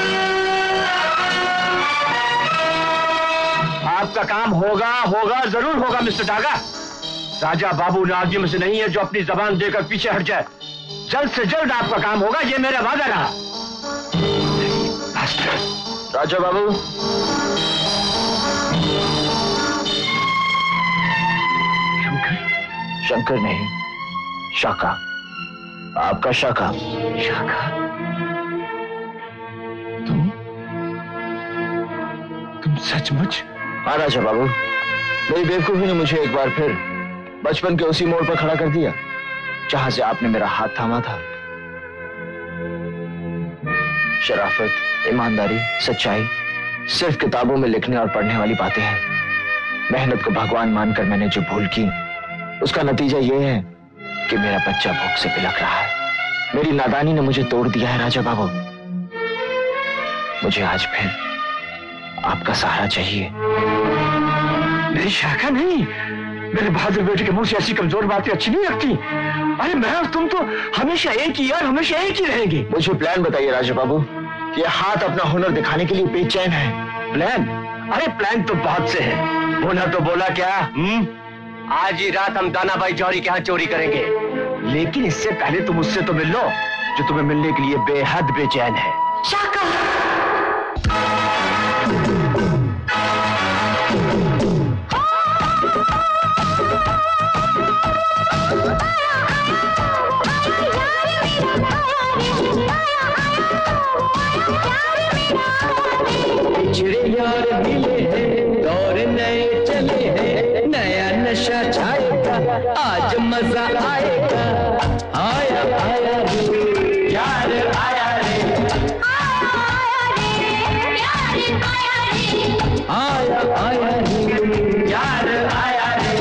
आपका काम होगा, होगा, जरूर होगा मिस्टर डागा। राजा बाबू ने आदमी में से नहीं है जो अपनी जबान देकर पीछे हट जाए। जल्द से जल्द आपका काम होगा, ये मेरा वादा रहा। राजा बाबू, शंकर नहीं, शाका। आपका शाका। शाका? तुम सचमुच? हाँ राजा बाबू, मेरी बेवकूफी ने मुझे एक बार फिर बचपन के उसी मोड़ पर खड़ा कर दिया जहां से आपने मेरा हाथ थामा था। शराफत, ईमानदारी, सच्चाई सिर्फ किताबों में लिखने और पढ़ने वाली बातें हैं। मेहनत को भगवान मानकर मैंने जो भूल की उसका नतीजा यह है कि मेरा बच्चा भूख से बिलख रहा है। मेरी नादानी ने मुझे तोड़ दिया है राजा बाबू। मुझे आज फिर आपका सहारा चाहिए। मेरी शाखा नहीं, मेरे बहादुर बेटे के मुंह से ऐसी कमजोर बातें अच्छी नहीं लगती। अरे मैं और तुम तो हमेशा एक ही यार, हमेशा एक ही रहेंगे। मुझे प्लान बताइए राजा बाबू। ये हाथ अपना हुनर दिखाने के लिए बेचैन है। प्लान? अरे प्लान तो बहुत से है। मुन्ना तो बोला क्या? आज ही रात हम दानाबाई जौहरी के यहाँ चोरी करेंगे, लेकिन इससे पहले तुम उससे तो मिल लो जो तुम्हें मिलने के लिए बेहद बेचैन है। शाका। पिछड़े यार मिले हैं, दौर नए चले हैं, नया नशा छाएगा, आज मजा आएगा। आया आया रे यार, आया रे, आया आया रे यार, आया रे,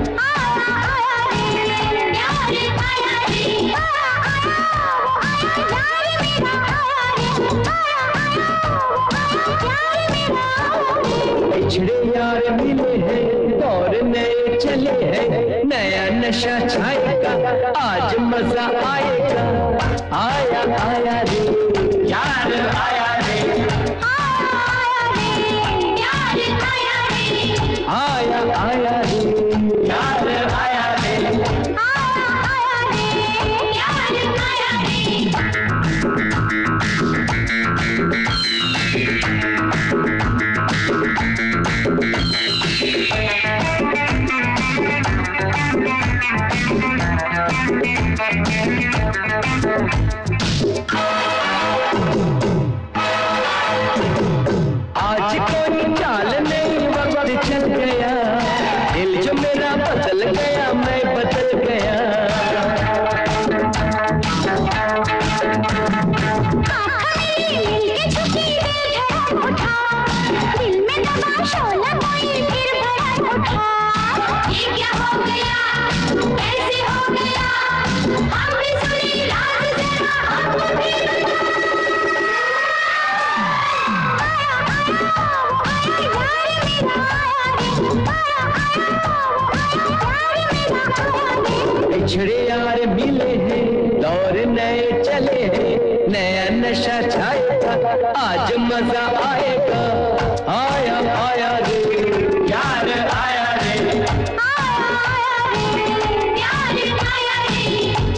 पिछड़े यार मिले हैं, दौर नए चले हैं, नया नशा छाएगा, आज मजा आएगा। आया आया रे यार, आया रे, आया आया रे यार, आया रे। आज कोई चाल नहीं, वक्त चल गया, दिल जो मेरा बदल गया, मैं बदल गया। दिल में दबा शोला कोई फिर भरा उठा। ये क्या हो गया, कैसे हो गया, हम भी सुनी राज जरा हमको भी बता। पिछड़े यार मिले हैं, दौर नए चले हैं, नया नशा छाएगा, आज मजा आएगा। आया आया रे यार, आया रे,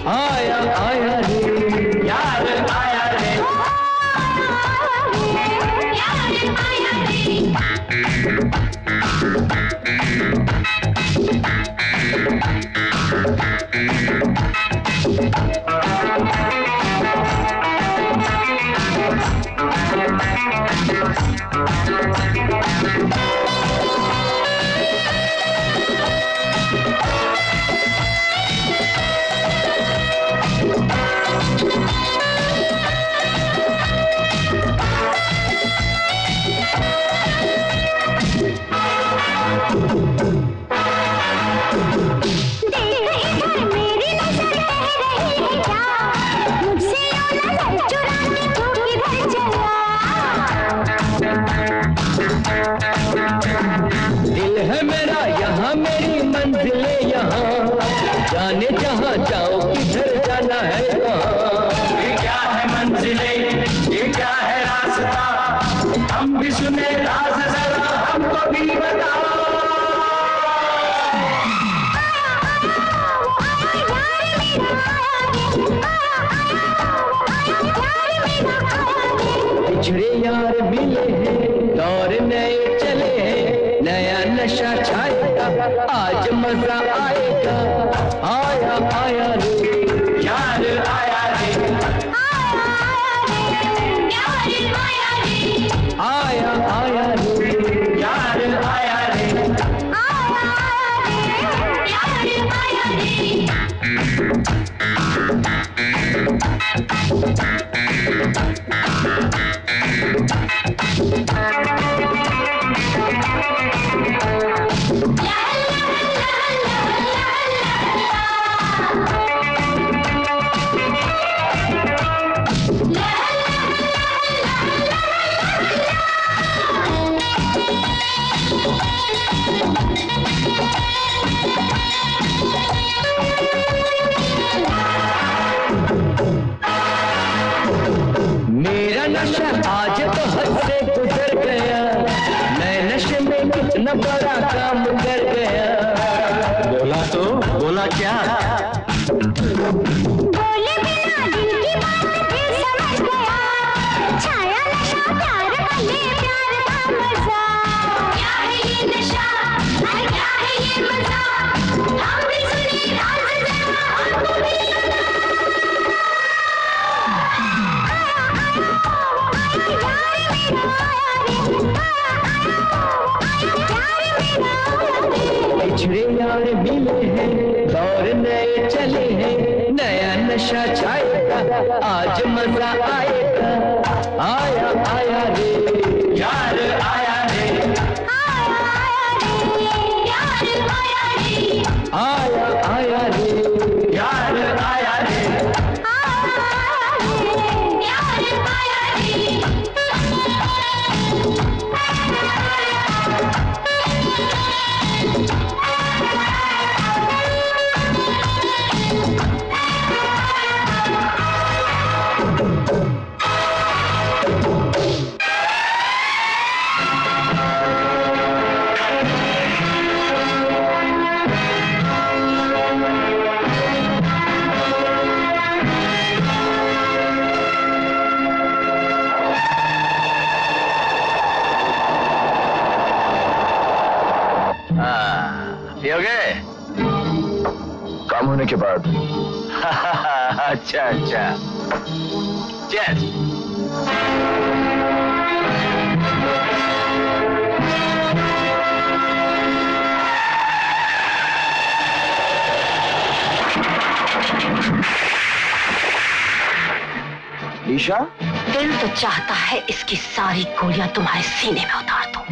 आया आया रे यार, आया रे। जाने जहाँ जाओ किधर जाना है कहाँ। ये क्या है मंजिलें, ये क्या है रास्ता, हम भी सुने राज जरा हमको भी बताओ। पिछड़े यार मिले हैं, दौर नए चले हैं, नया नशा छाएगा, आज मजा आएगा। आया आया रे यार आया रे, आया आया रे यार आया रे। मेरा नशा आज तो हद से गुजर गया, नए नशे में कितना बड़ा काम कर गया। बोला तो बोला क्या, बोले बिना दिल की बात फिर समझ गया, छाया नशा प्यार वाले प्यार का मजा। क्या है ये नशा, अरे क्या है ये मजा, हम भी सुने राज जरा हमको भी पिछड़े यार मिले हैं, दौर नए चले हैं, नया नशा छाएगा, आज मजा आएगा। आया आया रे यार आया रे, आया आया रे यार आया रे। काम होने के बाद। अच्छा अच्छा, चल। ईशा, दिल तो चाहता है इसकी सारी गोलियां तुम्हारे सीने में उतार दूं।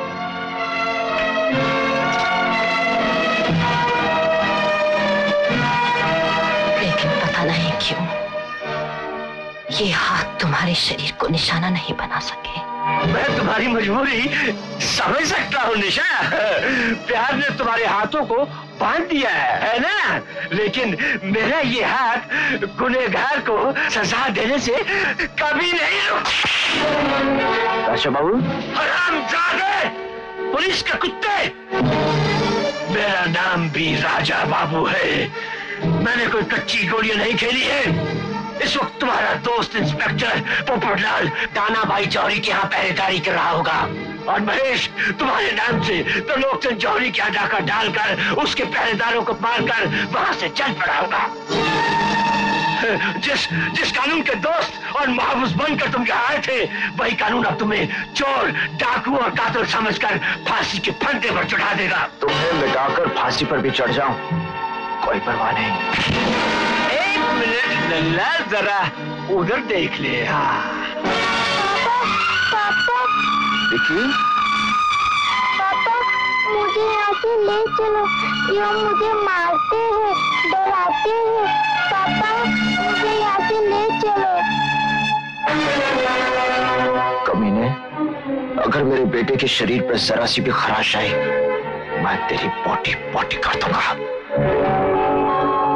नहीं क्यों ये हाथ तुम्हारे शरीर को निशाना नहीं बना सके। मैं तुम्हारी मजबूरी समझ सकता हूँ निशा, प्यार ने तुम्हारे हाथों को बांध दिया है ना, लेकिन मेरा ये हाथ गुनहगार को सजा देने से कभी नहीं रुका। राजा बाबू, हरामजादे, पुलिस के कुत्ते, मेरा नाम भी राजा बाबू है। मैंने कोई कच्ची गोलियां नहीं खेली है। इस वक्त तुम्हारा दोस्त इंस्पेक्टर पोपटलाल दाना भाई जौहरी के यहाँ पहरेदारी कर रहा होगा, और महेश तुम्हारे नाम से तो लोकचंद जौहरी के यहाँ डाका डालकर उसके पहरेदारों को मारकर वहां से चल पड़ा होगा। जिस कानून के दोस्त और महबूस बनकर तुम यहाँ आए थे, वही कानून अब तुम्हें चोर, डाकू और कातिल समझकर फांसी के फंदे पर चढ़ा देगा। तुम्हें मिटाकर फांसी पर भी चढ़ जाऊं, कोई परवाह नहीं। एक मिनट लल्ला, जरा उधर देख ले। पापा, विकी, पापा मुझे यहाँ से ले चलो, ये मुझे मारते हैं, डराते हैं। पापा मुझे यहाँ से ले चलो। कमीने, अगर मेरे बेटे के शरीर पर जरा सी भी खराश आई, मैं तेरी बोटी बोटी कर दूंगा।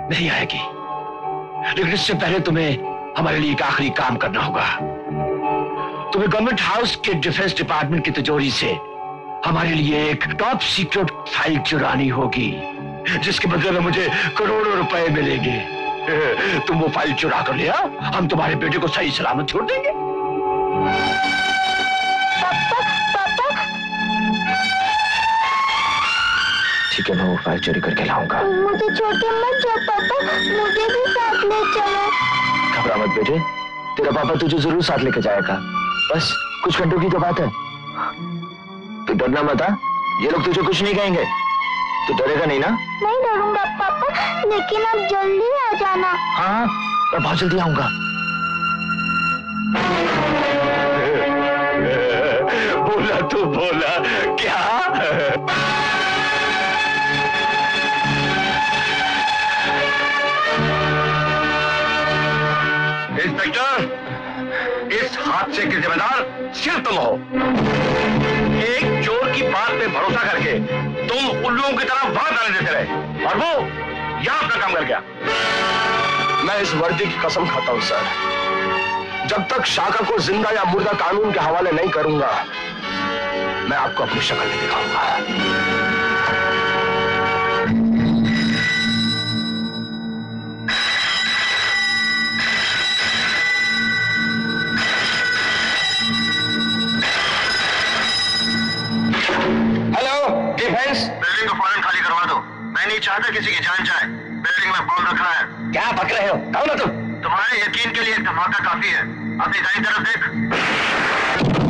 नहीं आएगी, लेकिन इससे पहले तुम्हें हमारे लिए एक आखिरी काम करना होगा। तुम्हें गवर्नमेंट हाउस के डिफेंस डिपार्टमेंट की तिजोरी से हमारे लिए एक टॉप सीक्रेट फाइल चुरानी होगी, जिसके बदले में मुझे करोड़ों रुपए मिलेंगे। तुम वो फाइल चुरा कर लिया, हम तुम्हारे बेटे को सही सलामत छोड़ देंगे। ठीक है, मैं वो फाइल चोरी करके लाऊंगा। मुझे छोड़ के मत जाओ पापा, मुझे भी साथ ले चलो। घबरा मत बेटे, तेरा पापा तुझे जरूर साथ लेके जाएगा। बस कुछ घंटों की तो बात है। तू डरना मत, ये लोग तुझे कुछ नहीं कहेंगे। तू डरेगा नहीं ना? नहीं डरूंगा पापा, लेकिन आप जल्दी आ जाना। हाँ, मैं बहुत जल्दी आऊंगा। बोला तू बोला क्या? इंस्पेक्टर, इस हादसे के जिम्मेदार सिर्फ तुम हो। एक चोर की बात पे भरोसा करके तुम उल्लुओं की तरह वहां जाने देते रहे, और वो यहां अपना काम कर गया। मैं इस वर्दी की कसम खाता हूं सर, जब तक शाका को जिंदा या मुर्दा कानून के हवाले नहीं करूंगा, मैं आपको अपनी शक्ल नहीं दिखाऊंगा। बिल्डिंग को फौरन खाली करवा दो। मैं नहीं चाहता किसी की जान जाए। बिल्डिंग में बम रखा है। क्या पक रहे हो? कौन हो तुम? तुम्हारे यकीन के लिए एक धमाका काफी है। अपनी दाईं तरफ देख।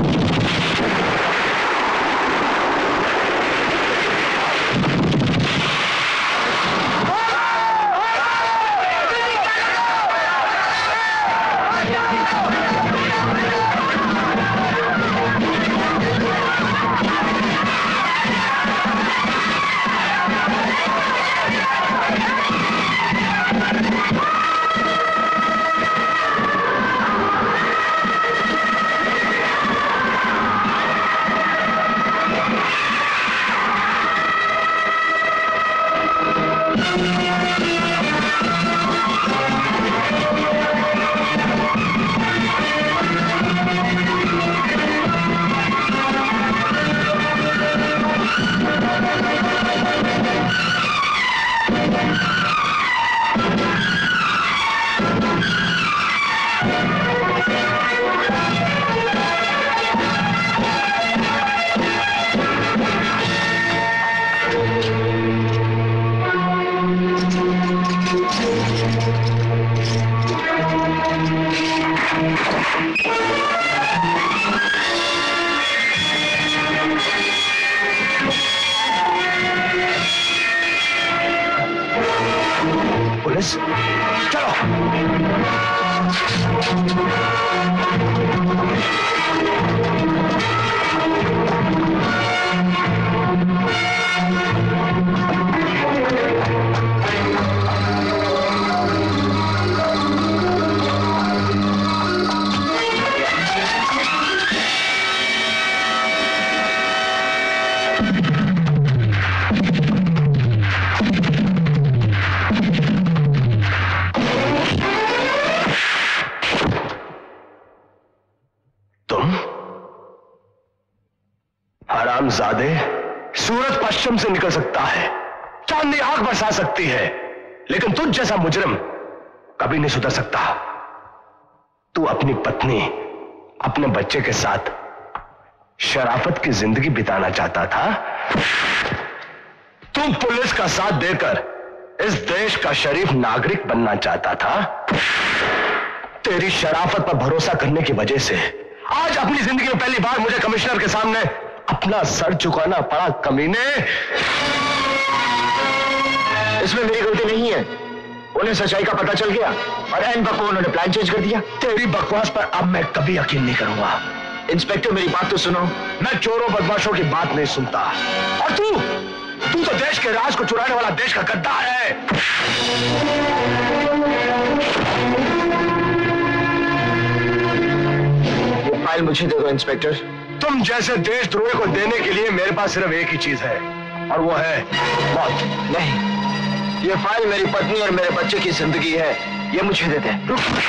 सूरज पश्चिम से निकल सकता है, चांदनी आग बरसा सकती है, लेकिन तुझ जैसा मुजरिम कभी नहीं सुधर सकता। तू अपनी पत्नी, अपने बच्चे के साथ शराफत की जिंदगी बिताना चाहता था। तू पुलिस का साथ देकर इस देश का शरीफ नागरिक बनना चाहता था। तेरी शराफत पर भरोसा करने की वजह से आज अपनी जिंदगी में पहली बार मुझे कमिश्नर के सामने अपना सर झुकाना पड़ा। कमीने, इसमें मेरी गलती नहीं है। उन्हें सच्चाई का पता चल गया और एन वक्त उन्होंने प्लान चेंज कर दिया। तेरी बकवास पर अब मैं कभी यकीन नहीं करूंगा। इंस्पेक्टर, मेरी बात तो सुनो। मैं चोरों बदमाशों की बात नहीं सुनता। और तू तो देश के राज को चुराने वाला देश का गद्दार है। ये फाइल मुझे दे दो इंस्पेक्टर। तुम जैसे देशद्रोही को देने के लिए मेरे पास सिर्फ एक ही चीज है, और वो है मौत। नहीं, ये फाइल मेरी पत्नी और मेरे बच्चे की जिंदगी है, ये मुझे दे दे।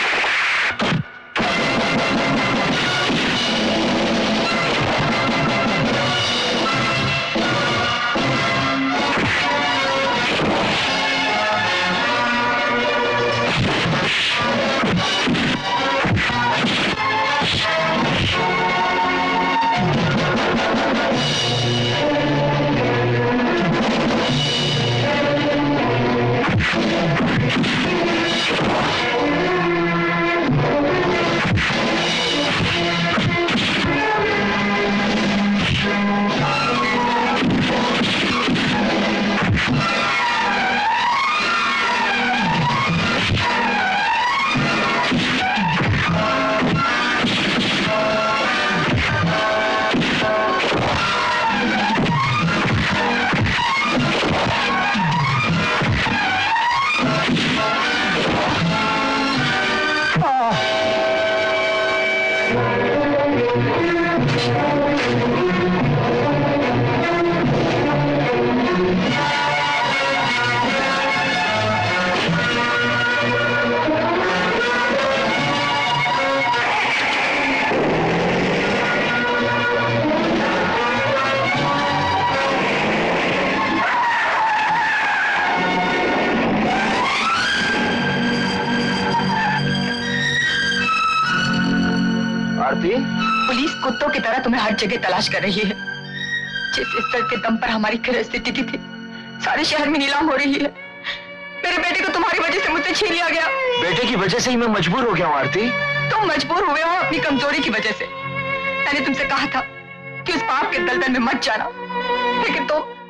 पुलिस कुत्तों की तरह तुम्हें हर जगह तलाश कर रही है। जिस स्तर के दम पर हमारी गृहस्थी टिकी थी, सारे शहर में नीलाम हो रही है। मेरे बेटे को तुम्हारी वजह से मुझसे छीन लिया गया। बेटे की वजह से ही मैं मजबूर हो गया हूँ आरती। तुम मजबूर हुए हो अपनी कमजोरी की वजह से। मैंने तुमसे कहा था कि उस पाप के दलदल में मत जाना, लेकिन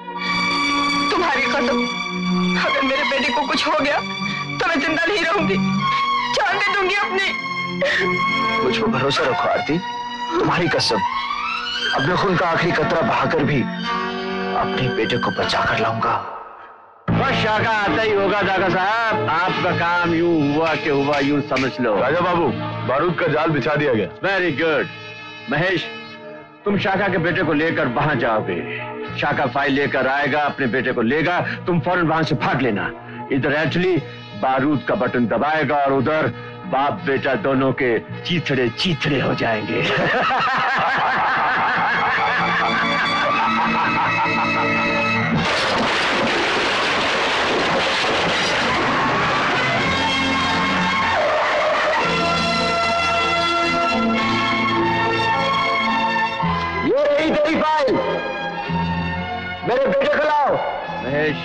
तुम्हारी कसम, अगर मेरे बेटे को कुछ हो गया तो मैं जिंदा नहीं रहूंगी, जान दे दूंगी अपनी। मुझ पर भरोसा रखो आरती, तुम्हारी कसम, अपने खून का आखिरी कतरा बहाकर भी अपने बेटे को बचा कर लाऊंगा। बस शाका आता ही होगा दादा साहब, आपका काम यूं हुआ कि हुआ, यूं समझ लो। राजा बाबू, बारूद का जाल बिछा दिया गया। Very good. महेश, तुम शाका के बेटे को लेकर वहां जाओगे। शाका फाइल लेकर आएगा, अपने बेटे को लेगा, तुम फौरन वहां से भाग लेना। इधर एटली बारूद का बटन दबाएगा और उधर बाप बेटा दोनों के चीथड़े चीथड़े हो जाएंगे। ये रही तेरी फाइल, मेरे बेटे को लाओ। महेश,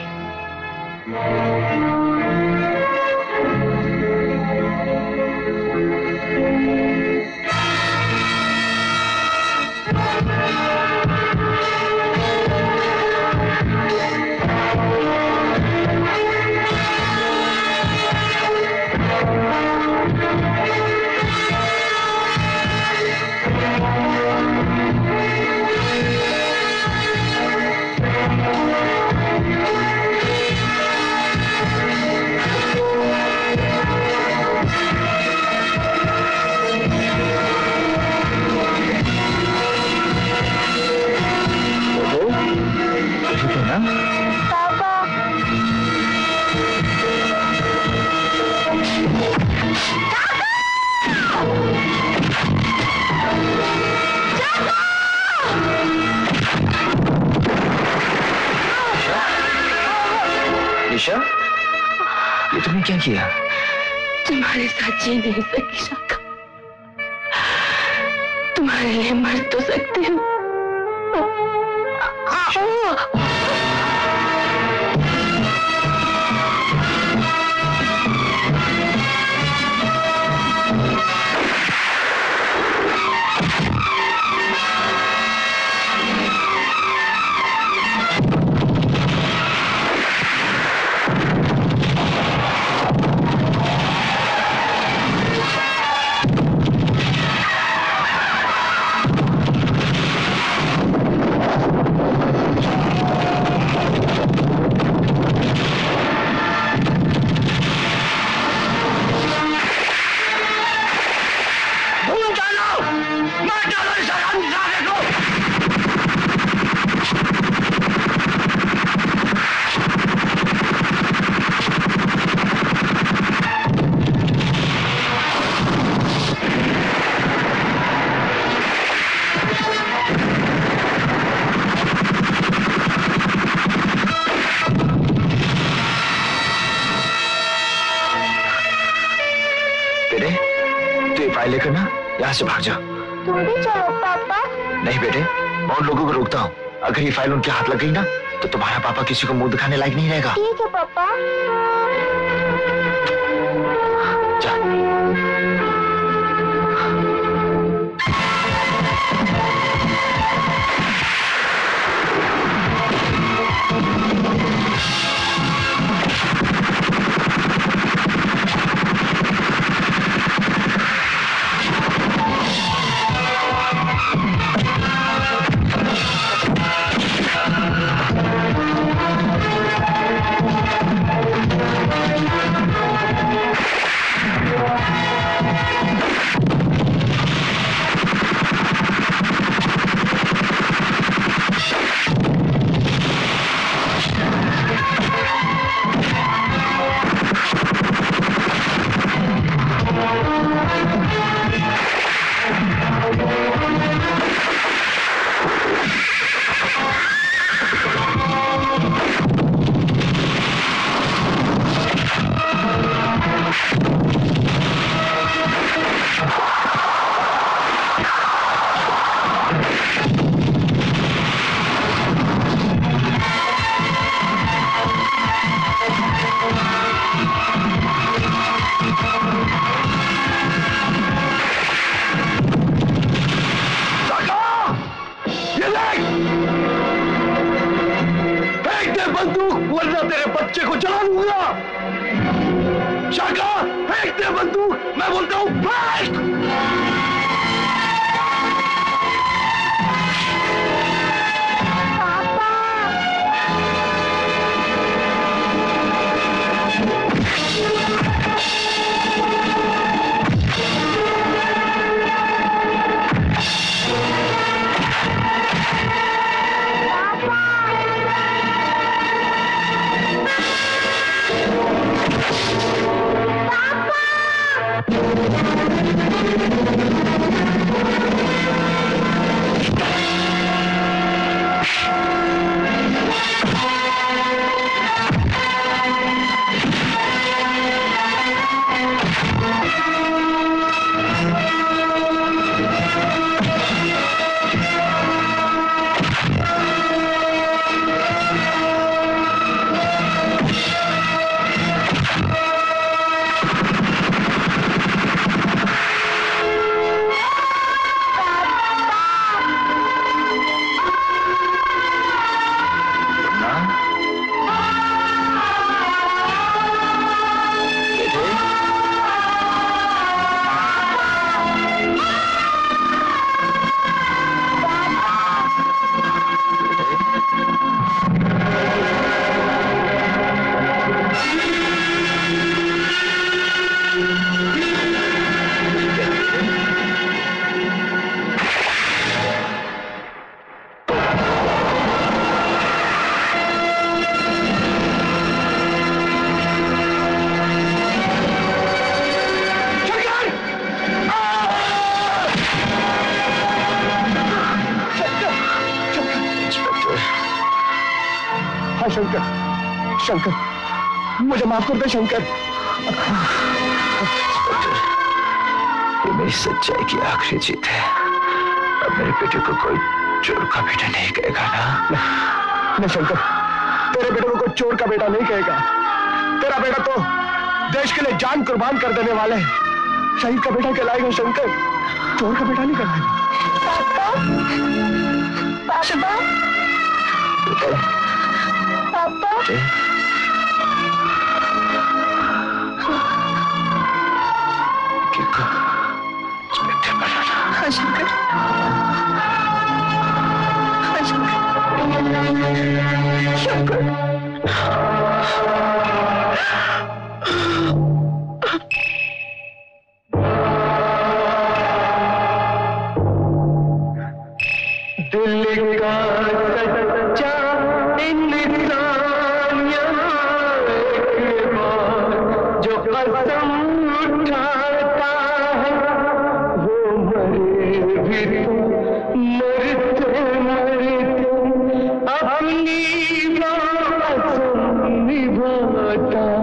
निशा, ये तुमने क्या किया? तुम्हारे साथ जी नहीं सकी शाका, तुम्हारे लिए मर तो सकती हूँ। फाइल लेकर ना यहाँ से भाग जा। तुम भी चलो पापा। नहीं बेटे, मैं उन लोगों को रोकता हूँ। अगर ये फाइल उनके हाथ लग गई ना तो तुम्हारा पापा किसी को मुंह दिखाने लायक नहीं रहेगा। ठीक है पापा। शंकर, मुझे माफ कर दे शंकर। ये मेरी सच्चाई की आखिरी जीत है। अब मेरे बेटे को कोई चोर का बेटा नहीं कहेगा ना। नहीं शंकर, तेरे बेटे को कोई चोर का बेटा नहीं कहेगा। तेरा बेटा तो देश के लिए जान कुर्बान कर देने वाले शहीद का बेटा कहलाएगा शंकर, चोर का बेटा नहीं कहलाएगा। पापा हाँ शंकर, हाँ शंकर, दिल का सच्चा इंसान यहाँ एक बार जो कसम उठाता है वो मरे भी तो मरते मरते अपनी कसम निभाता